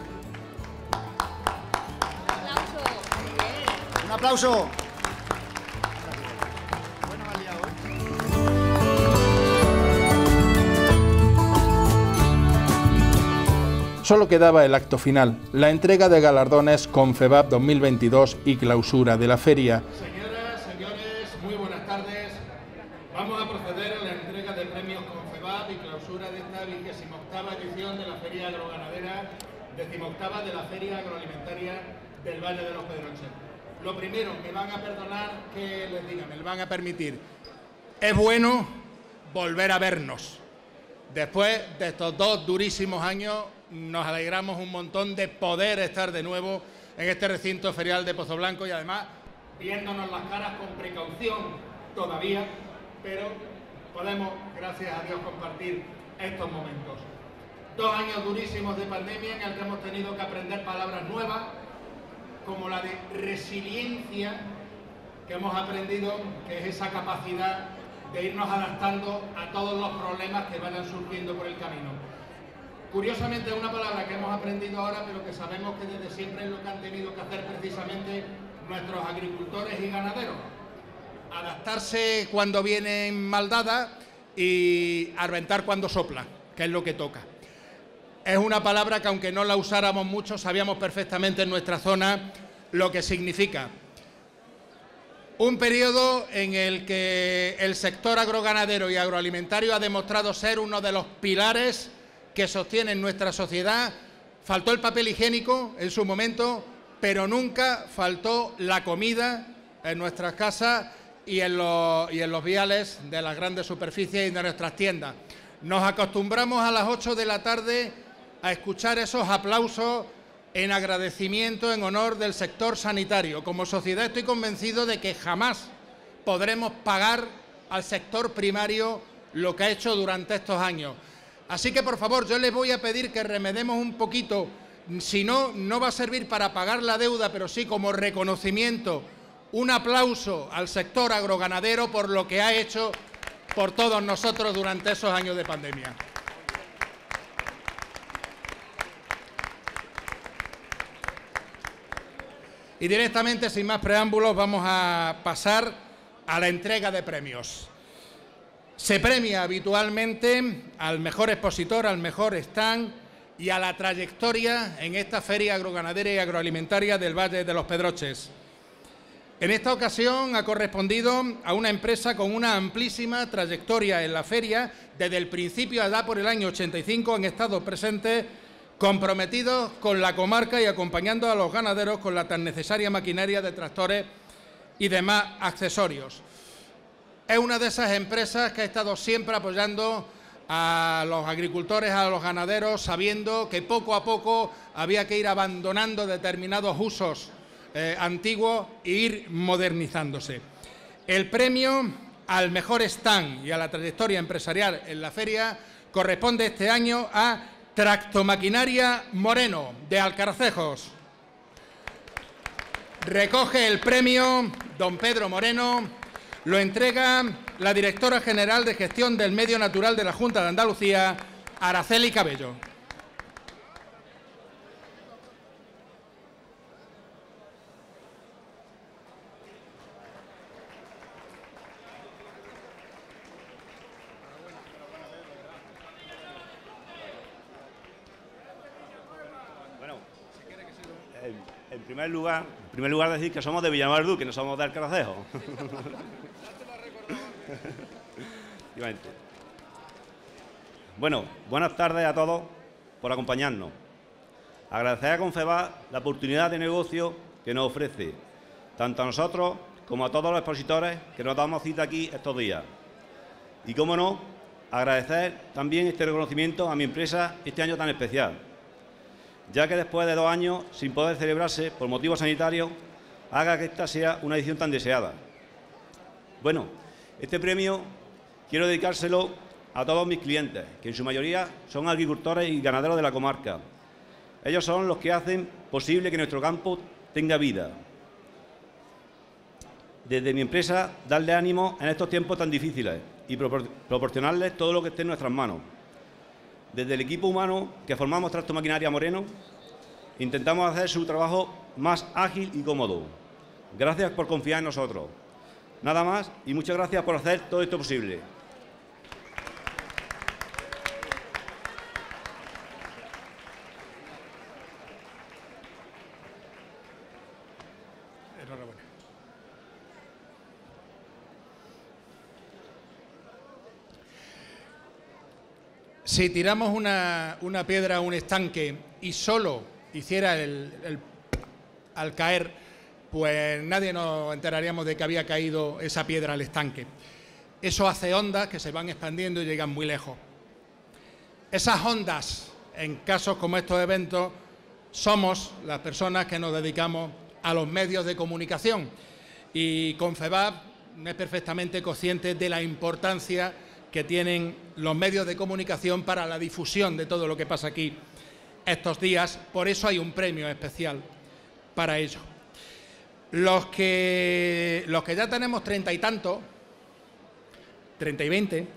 Un aplauso. Solo quedaba el acto final, la entrega de galardones Confebab dos mil veintidós y clausura de la feria. Señoras, señores, muy buenas tardes. Vamos a proceder a la entrega de premios Confebab y clausura de esta vigésima octava edición de la Feria Agroganadera, decimoctava de la Feria Agroalimentaria del Valle de los Pedroches. Lo primero, me van a perdonar que les diga, me lo van a permitir. Es bueno volver a vernos. Después de estos dos durísimos años, nos alegramos un montón de poder estar de nuevo en este recinto ferial de Pozoblanco y además viéndonos las caras con precaución todavía, pero podemos, gracias a Dios, compartir estos momentos. Dos años durísimos de pandemia en el que hemos tenido que aprender palabras nuevas, como la de resiliencia, que hemos aprendido, que es esa capacidad de irnos adaptando a todos los problemas que vayan surgiendo por el camino. Curiosamente es una palabra que hemos aprendido ahora, pero que sabemos que desde siempre es lo que han tenido que hacer precisamente nuestros agricultores y ganaderos. Adaptarse cuando vienen mal dadas y arventar cuando sopla, que es lo que toca. Es una palabra que, aunque no la usáramos mucho, sabíamos perfectamente en nuestra zona lo que significa. Un periodo en el que el sector agroganadero y agroalimentario ha demostrado ser uno de los pilares que sostienen nuestra sociedad. Faltó el papel higiénico en su momento, pero nunca faltó la comida en nuestras casas y en los, y en los viales de las grandes superficies y de nuestras tiendas. Nos acostumbramos a las ocho de la tarde a escuchar esos aplausos en agradecimiento, en honor del sector sanitario. Como sociedad estoy convencido de que jamás podremos pagar al sector primario lo que ha hecho durante estos años. Así que, por favor, yo les voy a pedir que remedemos un poquito. Si no, no va a servir para pagar la deuda, pero sí como reconocimiento, un aplauso al sector agroganadero por lo que ha hecho por todos nosotros durante esos años de pandemia. Y directamente, sin más preámbulos, vamos a pasar a la entrega de premios. Se premia habitualmente al mejor expositor, al mejor stand y a la trayectoria en esta feria agroganadera y agroalimentaria del Valle de los Pedroches. En esta ocasión ha correspondido a una empresa con una amplísima trayectoria en la feria. Desde el principio, allá por el año ochenta y cinco, han estado presentes, comprometidos con la comarca y acompañando a los ganaderos con la tan necesaria maquinaria de tractores y demás accesorios. Es una de esas empresas que ha estado siempre apoyando a los agricultores, a los ganaderos, sabiendo que poco a poco había que ir abandonando determinados usos eh, antiguos e ir modernizándose. El premio al mejor stand y a la trayectoria empresarial en la feria corresponde este año a Tractomaquinaria Moreno, de Alcarcejos. Recoge el premio don Pedro Moreno, lo entrega la directora general de Gestión del Medio Natural de la Junta de Andalucía, Araceli Cabello. En primer lugar, en primer lugar decir que somos de Villamardú, que no somos de Alcarcejo. Bueno, buenas tardes a todos por acompañarnos. Agradecer a Confebac la oportunidad de negocio que nos ofrece, tanto a nosotros como a todos los expositores que nos damos cita aquí estos días. Y, cómo no, agradecer también este reconocimiento a mi empresa este año tan especial, ya que después de dos años sin poder celebrarse por motivos sanitarios, haga que esta sea una edición tan deseada. Bueno, este premio quiero dedicárselo a todos mis clientes, que en su mayoría son agricultores y ganaderos de la comarca. Ellos son los que hacen posible que nuestro campo tenga vida. Desde mi empresa, darle ánimo en estos tiempos tan difíciles y propor- proporcionarles todo lo que esté en nuestras manos. Desde el equipo humano que formamos Tractomaquinaria Moreno, intentamos hacer su trabajo más ágil y cómodo. Gracias por confiar en nosotros. Nada más y muchas gracias por hacer todo esto posible. Enhorabuena. Si tiramos una, una piedra a un estanque y solo hiciera el, el al caer, pues nadie nos enteraríamos de que había caído esa piedra al estanque. Eso hace ondas que se van expandiendo y llegan muy lejos. Esas ondas, en casos como estos eventos, somos las personas que nos dedicamos a los medios de comunicación. Y Confebac es perfectamente consciente de la importancia que tienen los medios de comunicación para la difusión de todo lo que pasa aquí estos días. Por eso hay un premio especial para ello. Los que, los que ya tenemos treinta y tantos, treinta y veinte,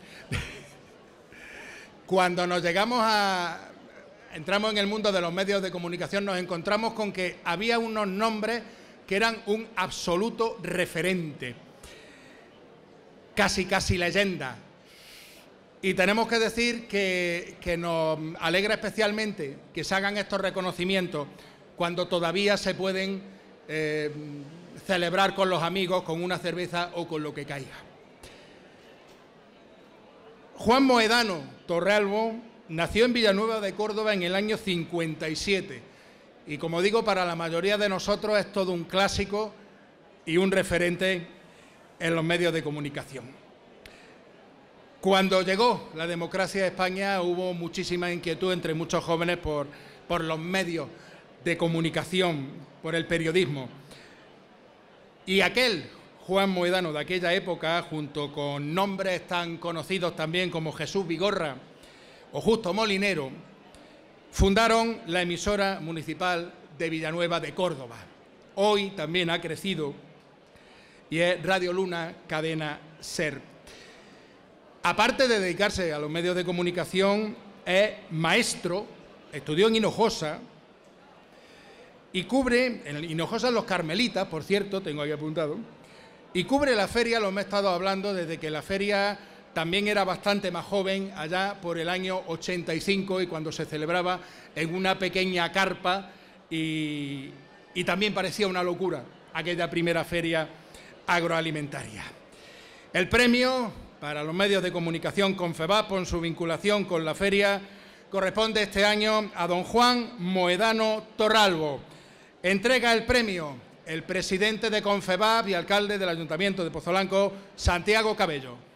cuando nos llegamos a... entramos en el mundo de los medios de comunicación, nos encontramos con que había unos nombres que eran un absoluto referente, casi casi leyenda. Y tenemos que decir que, que nos alegra especialmente que se hagan estos reconocimientos cuando todavía se pueden eh, celebrar con los amigos, con una cerveza o con lo que caiga. Juan Moedano Torralbo nació en Villanueva de Córdoba en el año cincuenta y siete y, como digo, para la mayoría de nosotros es todo un clásico y un referente en los medios de comunicación. Cuando llegó la democracia a España hubo muchísima inquietud entre muchos jóvenes por, por los medios de comunicación, por el periodismo. Y aquel Juan Moedano de aquella época, junto con nombres tan conocidos también como Jesús Vigorra o Justo Molinero, fundaron la emisora municipal de Villanueva de Córdoba. Hoy también ha crecido y es Radio Luna, cadena SER. Aparte de dedicarse a los medios de comunicación, es maestro, estudió en Hinojosa y cubre, en Hinojosa los Carmelitas, por cierto, tengo ahí apuntado, y cubre la feria, lo me he estado hablando, desde que la feria también era bastante más joven, allá por el año ochenta y cinco, y cuando se celebraba en una pequeña carpa, y, y también parecía una locura aquella primera feria agroalimentaria. El premio para los medios de comunicación Confebab, por su vinculación con la feria, corresponde este año a don Juan Moedano Torralbo. Entrega el premio el presidente de Confebab y alcalde del Ayuntamiento de Pozoblanco, Santiago Cabello.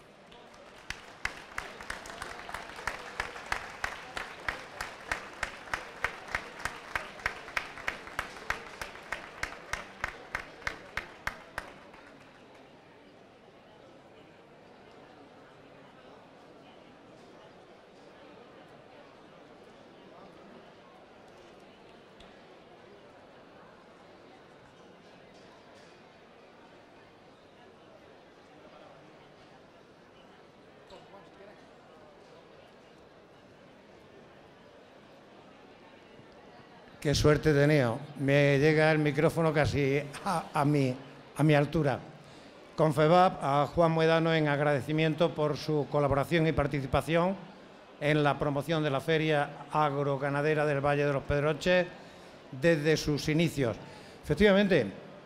Qué suerte he tenido. Me llega el micrófono casi a, a, mi, a mi altura. Confebab, a Juan Moedano, en agradecimiento por su colaboración y participación en la promoción de la Feria Agroganadera del Valle de los Pedroches desde sus inicios. Efectivamente,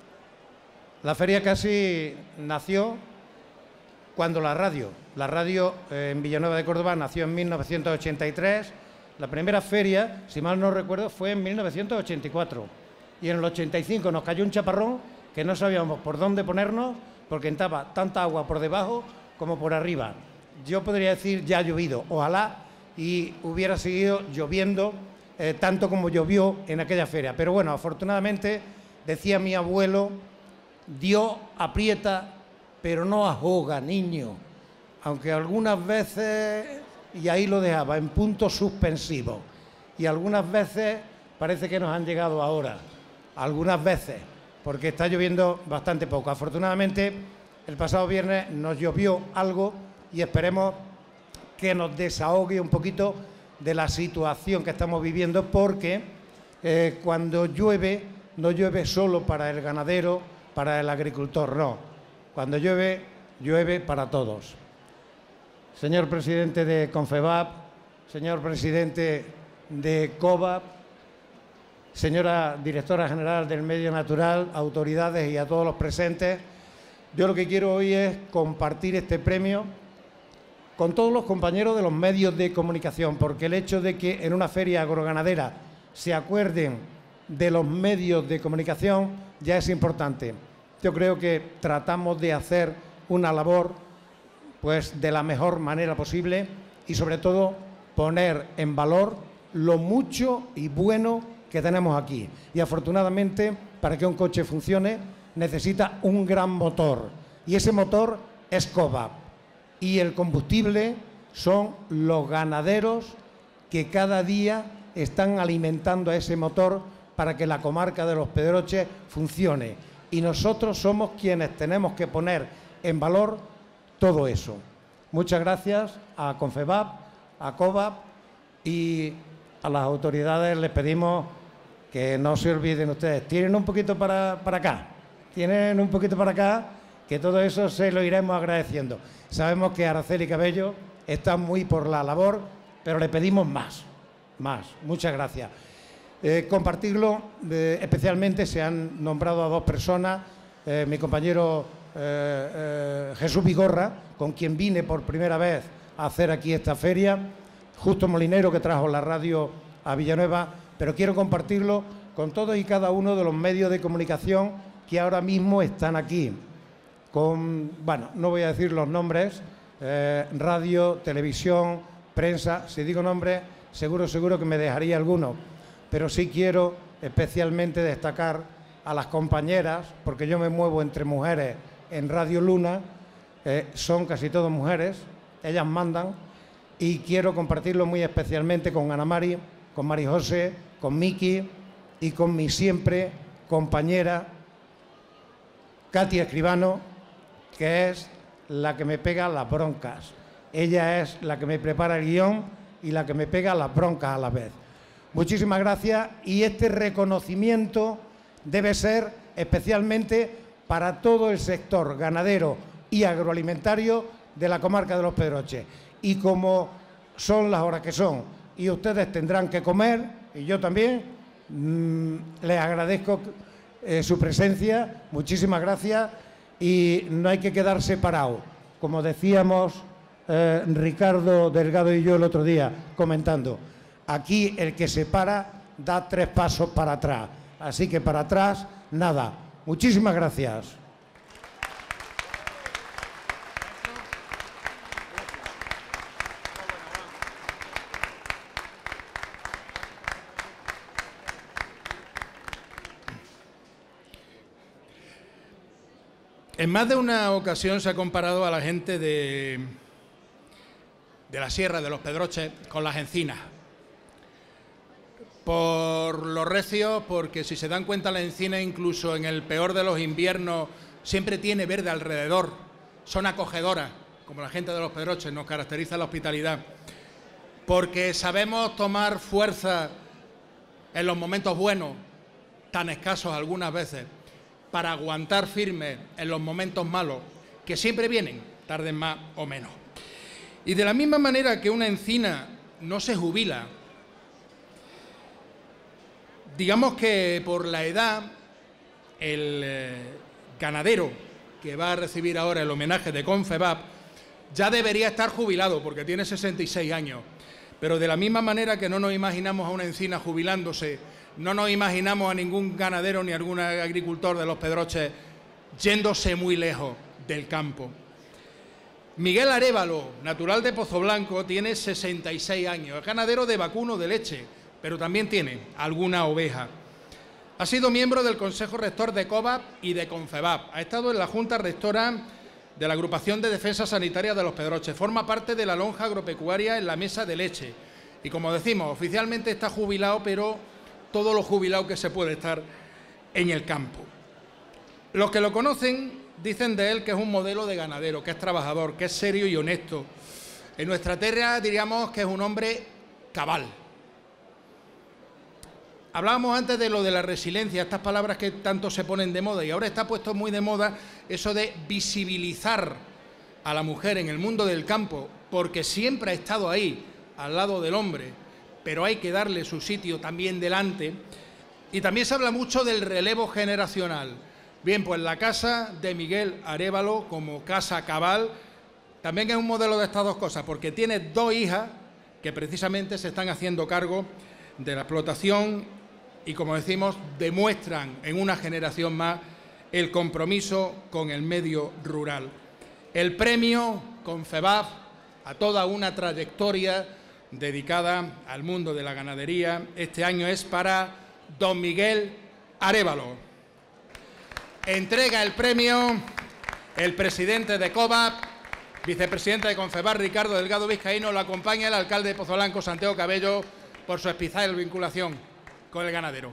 la feria casi nació cuando la radio, la radio eh, en Villanueva de Córdoba nació en mil novecientos ochenta y tres. La primera feria, si mal no recuerdo, fue en mil novecientos ochenta y cuatro. Y en el ochenta y cinco nos cayó un chaparrón que no sabíamos por dónde ponernos porque entraba tanta agua por debajo como por arriba. Yo podría decir ya ha llovido, ojalá y hubiera seguido lloviendo eh, tanto como llovió en aquella feria. Pero bueno, afortunadamente, decía mi abuelo, Dios aprieta pero no ahoga, niño. Aunque algunas veces... y ahí lo dejaba, en punto suspensivo. Y algunas veces parece que nos han llegado ahora, algunas veces, porque está lloviendo bastante poco. Afortunadamente, el pasado viernes nos llovió algo y esperemos que nos desahogue un poquito de la situación que estamos viviendo, porque eh, cuando llueve, no llueve solo para el ganadero, para el agricultor, no. Cuando llueve, llueve para todos. Señor presidente de Confebab, señor presidente de COBAP, señora directora general del Medio Natural, autoridades y a todos los presentes, yo lo que quiero hoy es compartir este premio con todos los compañeros de los medios de comunicación, porque el hecho de que en una feria agroganadera se acuerden de los medios de comunicación ya es importante. Yo creo que tratamos de hacer una labor pues de la mejor manera posible y sobre todo poner en valor lo mucho y bueno que tenemos aquí. Y afortunadamente, para que un coche funcione necesita un gran motor y ese motor es COBAP. y el combustible son los ganaderos que cada día están alimentando a ese motor para que la comarca de Los Pedroches funcione. Y nosotros somos quienes tenemos que poner en valor todo eso. Muchas gracias a Confebab, a COVAP y a las autoridades les pedimos que no se olviden ustedes. Tienen un poquito para, para acá, tienen un poquito para acá, que todo eso se lo iremos agradeciendo. Sabemos que Araceli Cabello está muy por la labor, pero le pedimos más, más. Muchas gracias. Eh, compartirlo, eh, especialmente se han nombrado a dos personas, eh, mi compañero eh, eh, Jesús Vigorra, con quien vine por primera vez a hacer aquí esta feria, Justo Molinero, que trajo la radio a Villanueva, pero quiero compartirlo con todos y cada uno de los medios de comunicación que ahora mismo están aquí. Con, bueno, no voy a decir los nombres, eh, radio, televisión, prensa, si digo nombres, seguro, seguro que me dejaría alguno, pero sí quiero especialmente destacar a las compañeras, porque yo me muevo entre mujeres en Radio Luna, eh, son casi todas mujeres, ellas mandan, y quiero compartirlo muy especialmente con Ana Mari, con Mari José, con Miki y con mi siempre compañera Katia Escribano, que es la que me pega las broncas. Ella es la que me prepara el guión y la que me pega las broncas a la vez. Muchísimas gracias, y este reconocimiento debe ser especialmente para todo el sector ganadero y agroalimentario de la comarca de Los Pedroches. Y como son las horas que son y ustedes tendrán que comer, y yo también, mmm, les agradezco eh, su presencia, muchísimas gracias, y no hay que quedar separados, como decíamos eh, Ricardo Delgado y yo el otro día comentando. Aquí el que se para da tres pasos para atrás, así que para atrás nada. Muchísimas gracias. En más de una ocasión se ha comparado a la gente de, de la Sierra de Los Pedroches con las encinas. Por los recios, porque si se dan cuenta la encina incluso en el peor de los inviernos siempre tiene verde alrededor, son acogedoras, como la gente de Los Pedroches, nos caracteriza la hospitalidad, porque sabemos tomar fuerza en los momentos buenos, tan escasos algunas veces, para aguantar firme en los momentos malos, que siempre vienen, tarden más o menos. Y de la misma manera que una encina no se jubila, digamos que por la edad, el eh, ganadero que va a recibir ahora el homenaje de Confebab ya debería estar jubilado porque tiene sesenta y seis años. Pero de la misma manera que no nos imaginamos a una encina jubilándose, no nos imaginamos a ningún ganadero ni a algún agricultor de Los Pedroches yéndose muy lejos del campo. Miguel Arévalo, natural de Pozoblanco, tiene sesenta y seis años, es ganadero de vacuno de leche, pero también tiene alguna oveja. Ha sido miembro del Consejo Rector de COVAP y de Confebab. Ha estado en la Junta Rectora de la Agrupación de Defensa Sanitaria de Los Pedroches. Forma parte de la lonja agropecuaria en la mesa de leche. Y como decimos, oficialmente está jubilado, pero todo lo jubilado que se puede estar en el campo. Los que lo conocen dicen de él que es un modelo de ganadero, que es trabajador, que es serio y honesto. En nuestra tierra diríamos que es un hombre cabal. Hablábamos antes de lo de la resiliencia, estas palabras que tanto se ponen de moda, y ahora está puesto muy de moda eso de visibilizar a la mujer en el mundo del campo, porque siempre ha estado ahí, al lado del hombre, pero hay que darle su sitio también delante. Y también se habla mucho del relevo generacional. Bien, pues la casa de Miguel Arévalo, como casa cabal, también es un modelo de estas dos cosas, porque tiene dos hijas que precisamente se están haciendo cargo de la explotación y, como decimos, demuestran en una generación más el compromiso con el medio rural. El premio Confebab a toda una trayectoria dedicada al mundo de la ganadería este año es para don Miguel Arévalo. Entrega el premio el presidente de COVAP, Vicepresidente de Confebac, Ricardo Delgado Vizcaíno, lo acompaña el alcalde de Pozoblanco, Santiago Cabello, por su especial vinculación con el ganadero.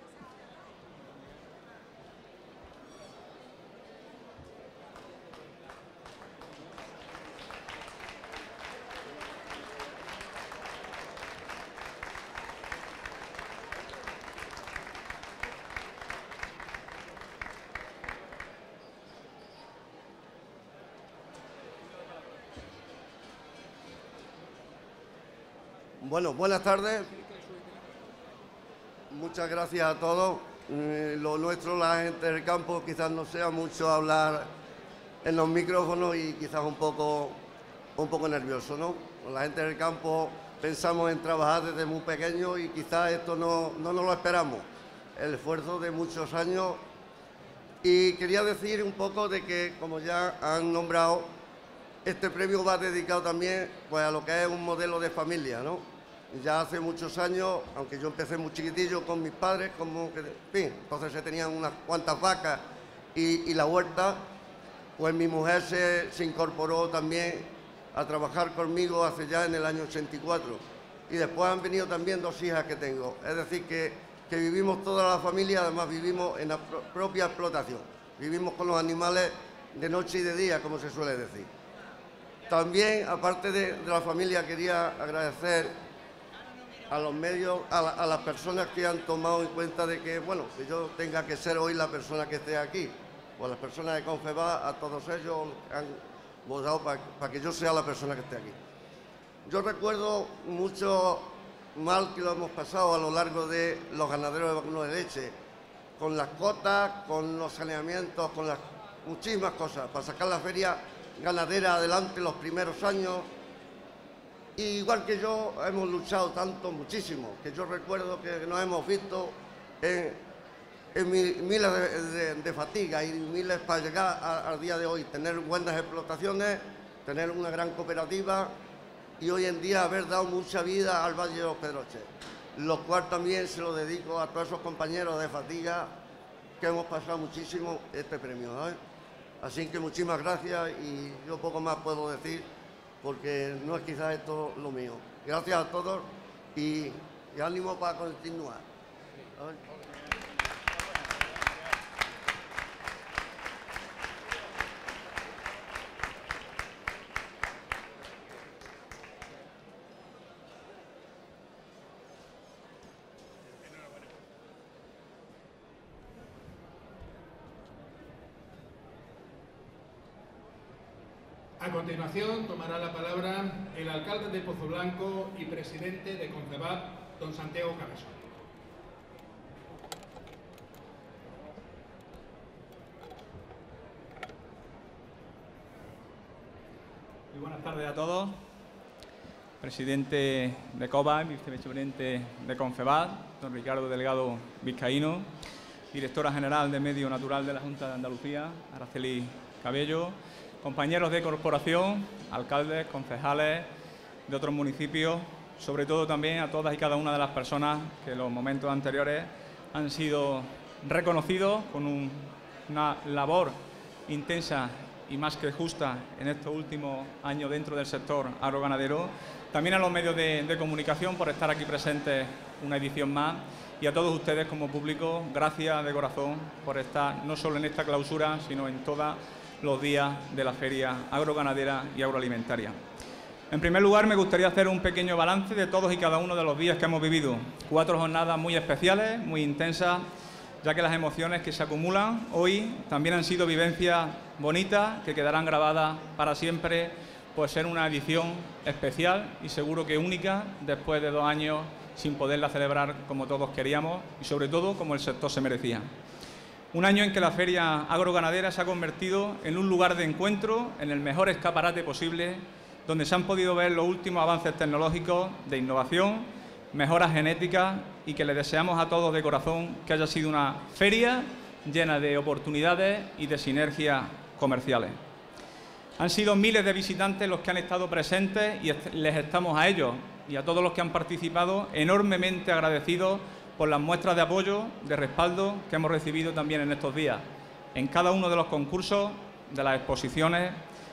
Bueno, buenas tardes. Muchas gracias a todos. Eh, lo nuestro, la gente del campo, quizás no sea mucho hablar en los micrófonos y quizás un poco, un poco nervioso, ¿no? La gente del campo pensamos en trabajar desde muy pequeño y quizás esto no, no nos lo esperamos. El esfuerzo de muchos años. Y quería decir un poco de que, como ya han nombrado, este premio va dedicado también pues, a lo que es un modelo de familia, ¿no? Ya hace muchos años, aunque yo empecé muy chiquitillo con mis padres, como que, en fin, entonces se tenían unas cuantas vacas y, y la huerta, pues mi mujer se, se incorporó también a trabajar conmigo hace ya en el año ochenta y cuatro. Y después han venido también dos hijas que tengo. Es decir, que, que vivimos toda la familia, además vivimos en la pro propia explotación. Vivimos con los animales de noche y de día, como se suele decir. También, aparte de, de la familia, quería agradecer a los medios, a, la, a las personas que han tomado en cuenta de que, bueno, que yo tenga que ser hoy la persona que esté aquí, o a las personas de Confebac, a todos ellos han votado para pa que yo sea la persona que esté aquí. Yo recuerdo mucho mal que lo hemos pasado a lo largo de los ganaderos de vacuno de leche, con las cotas, con los saneamientos, con las muchísimas cosas, para sacar la feria ganadera adelante los primeros años. Y igual que yo, hemos luchado tanto, muchísimo, que yo recuerdo que nos hemos visto en, en miles de, de, de fatigas y miles para llegar a, al día de hoy, tener buenas explotaciones, tener una gran cooperativa y hoy en día haber dado mucha vida al Valle de los Pedroches, lo cual también se lo dedico a todos esos compañeros de fatiga que hemos pasado muchísimo este premio, ¿sabes? Así que muchísimas gracias y yo poco más puedo decir, porque no es quizás esto lo mío. Gracias a todos y, y ánimo para continuar. A continuación tomará la palabra el alcalde de Pozoblanco y presidente de Confebac, don Santiago Cabello. Muy buenas tardes a todos. Presidente de COBA, vicepresidente de Confebac, don Ricardo Delgado Vizcaíno, directora general de Medio Natural de la Junta de Andalucía, Araceli Cabello, compañeros de corporación, alcaldes, concejales de otros municipios, sobre todo también a todas y cada una de las personas que en los momentos anteriores han sido reconocidos con un, una labor intensa y más que justa en estos últimos años dentro del sector agroganadero. También a los medios de, de comunicación por estar aquí presentes una edición más y a todos ustedes como público, gracias de corazón por estar no solo en esta clausura, sino en todas los días de la feria agroganadera y agroalimentaria. En primer lugar, me gustaría hacer un pequeño balance de todos y cada uno de los días que hemos vivido. Cuatro jornadas muy especiales, muy intensas, ya que las emociones que se acumulan hoy también han sido vivencias bonitas que quedarán grabadas para siempre por ser una edición especial y seguro que única después de dos años sin poderla celebrar como todos queríamos y sobre todo como el sector se merecía. Un año en que la feria agroganadera se ha convertido en un lugar de encuentro, en el mejor escaparate posible, donde se han podido ver los últimos avances tecnológicos de innovación, mejoras genéticas y que le deseamos a todos de corazón que haya sido una feria llena de oportunidades y de sinergias comerciales. Han sido miles de visitantes los que han estado presentes y les estamos a ellos y a todos los que han participado enormemente agradecidos por las muestras de apoyo, de respaldo que hemos recibido también en estos días, en cada uno de los concursos, de las exposiciones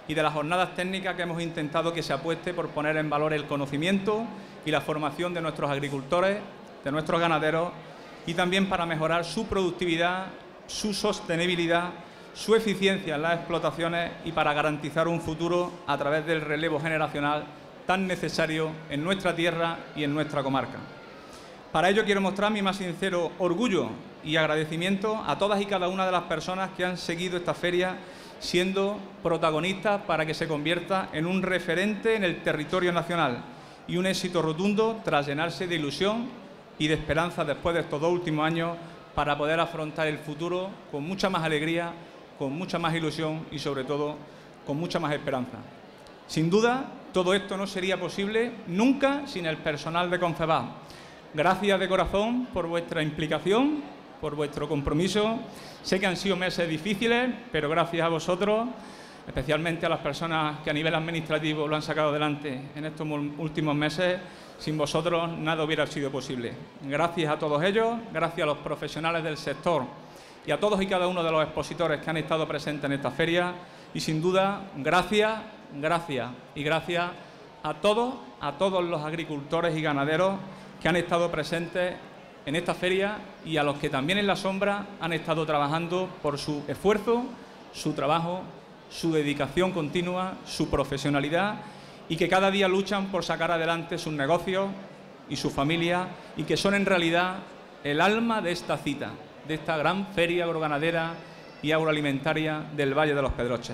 y de las jornadas técnicas que hemos intentado que se apueste por poner en valor el conocimiento y la formación de nuestros agricultores, de nuestros ganaderos, y también para mejorar su productividad, su sostenibilidad, su eficiencia en las explotaciones y para garantizar un futuro a través del relevo generacional tan necesario en nuestra tierra y en nuestra comarca. Para ello quiero mostrar mi más sincero orgullo y agradecimiento a todas y cada una de las personas que han seguido esta feria siendo protagonistas para que se convierta en un referente en el territorio nacional y un éxito rotundo tras llenarse de ilusión y de esperanza después de estos dos últimos años para poder afrontar el futuro con mucha más alegría, con mucha más ilusión y sobre todo con mucha más esperanza. Sin duda, todo esto no sería posible nunca sin el personal de Confebask. Gracias de corazón por vuestra implicación, por vuestro compromiso. Sé que han sido meses difíciles, pero gracias a vosotros, especialmente a las personas que a nivel administrativo lo han sacado adelante en estos últimos meses, sin vosotros nada hubiera sido posible. Gracias a todos ellos, gracias a los profesionales del sector y a todos y cada uno de los expositores que han estado presentes en esta feria y sin duda, gracias, gracias y gracias a todos, a todos los agricultores y ganaderos que han estado presentes en esta feria y a los que también en la sombra han estado trabajando por su esfuerzo, su trabajo, su dedicación continua, su profesionalidad y que cada día luchan por sacar adelante sus negocios y su familia y que son en realidad el alma de esta cita, de esta gran feria agroganadera y agroalimentaria del Valle de los Pedroches.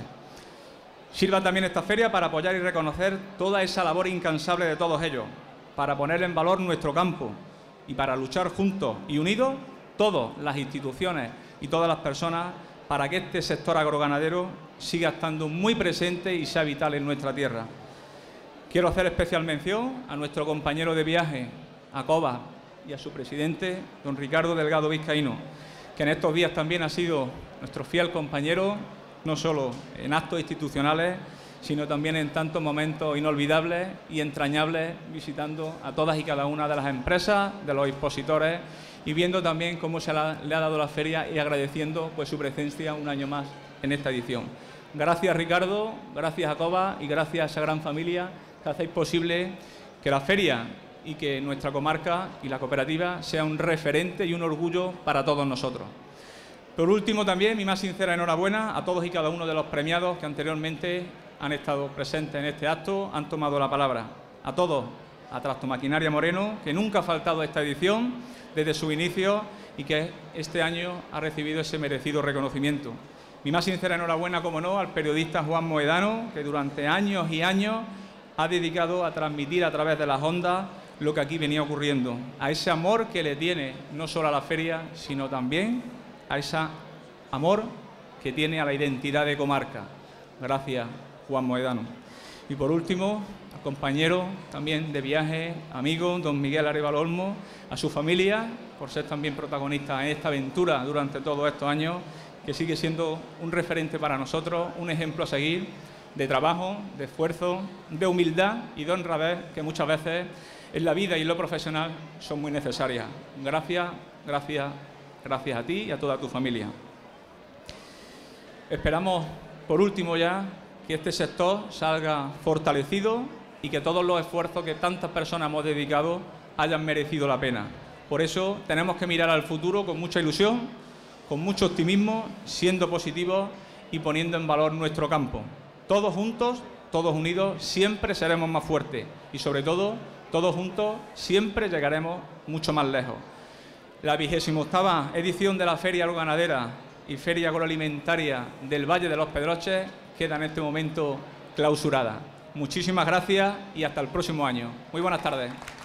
Sirva también esta feria para apoyar y reconocer toda esa labor incansable de todos ellos, para poner en valor nuestro campo y para luchar juntos y unidos todas las instituciones y todas las personas para que este sector agroganadero siga estando muy presente y sea vital en nuestra tierra. Quiero hacer especial mención a nuestro compañero de viaje, a Cova, y a su presidente, don Ricardo Delgado Vizcaíno, que en estos días también ha sido nuestro fiel compañero, no solo en actos institucionales, sino también en tantos momentos inolvidables y entrañables, visitando a todas y cada una de las empresas, de los expositores, y viendo también cómo se la, le ha dado la feria y agradeciendo pues, su presencia un año más en esta edición. Gracias, Ricardo, gracias a Cova y gracias a esa gran familia que hacéis posible que la feria y que nuestra comarca y la cooperativa sea un referente y un orgullo para todos nosotros. Por último, también mi más sincera enhorabuena a todos y cada uno de los premiados que anteriormente han estado presentes en este acto, han tomado la palabra. A todos, a Tractomaquinaria Moreno, que nunca ha faltado a esta edición desde su inicio y que este año ha recibido ese merecido reconocimiento. Mi más sincera enhorabuena, como no, al periodista Juan Moedano, que durante años y años ha dedicado a transmitir a través de las ondas lo que aquí venía ocurriendo, a ese amor que le tiene no solo a la feria, sino también a ese amor que tiene a la identidad de comarca. Gracias, Juan Moedano. Y por último, al compañero también de viaje, amigo, don Miguel Arévalo Olmo, a su familia, por ser también protagonista en esta aventura durante todos estos años, que sigue siendo un referente para nosotros, un ejemplo a seguir de trabajo, de esfuerzo, de humildad y de honradez que muchas veces en la vida y en lo profesional son muy necesarias. Gracias, gracias, gracias a ti y a toda tu familia. Esperamos, por último ya, que este sector salga fortalecido y que todos los esfuerzos que tantas personas hemos dedicado hayan merecido la pena. Por eso tenemos que mirar al futuro con mucha ilusión, con mucho optimismo, siendo positivos y poniendo en valor nuestro campo. Todos juntos, todos unidos, siempre seremos más fuertes y sobre todo, todos juntos, siempre llegaremos mucho más lejos. La vigésima octava edición de la Feria Agroganadera y Feria Agroalimentaria del Valle de los Pedroches queda en este momento clausurada. Muchísimas gracias y hasta el próximo año. Muy buenas tardes.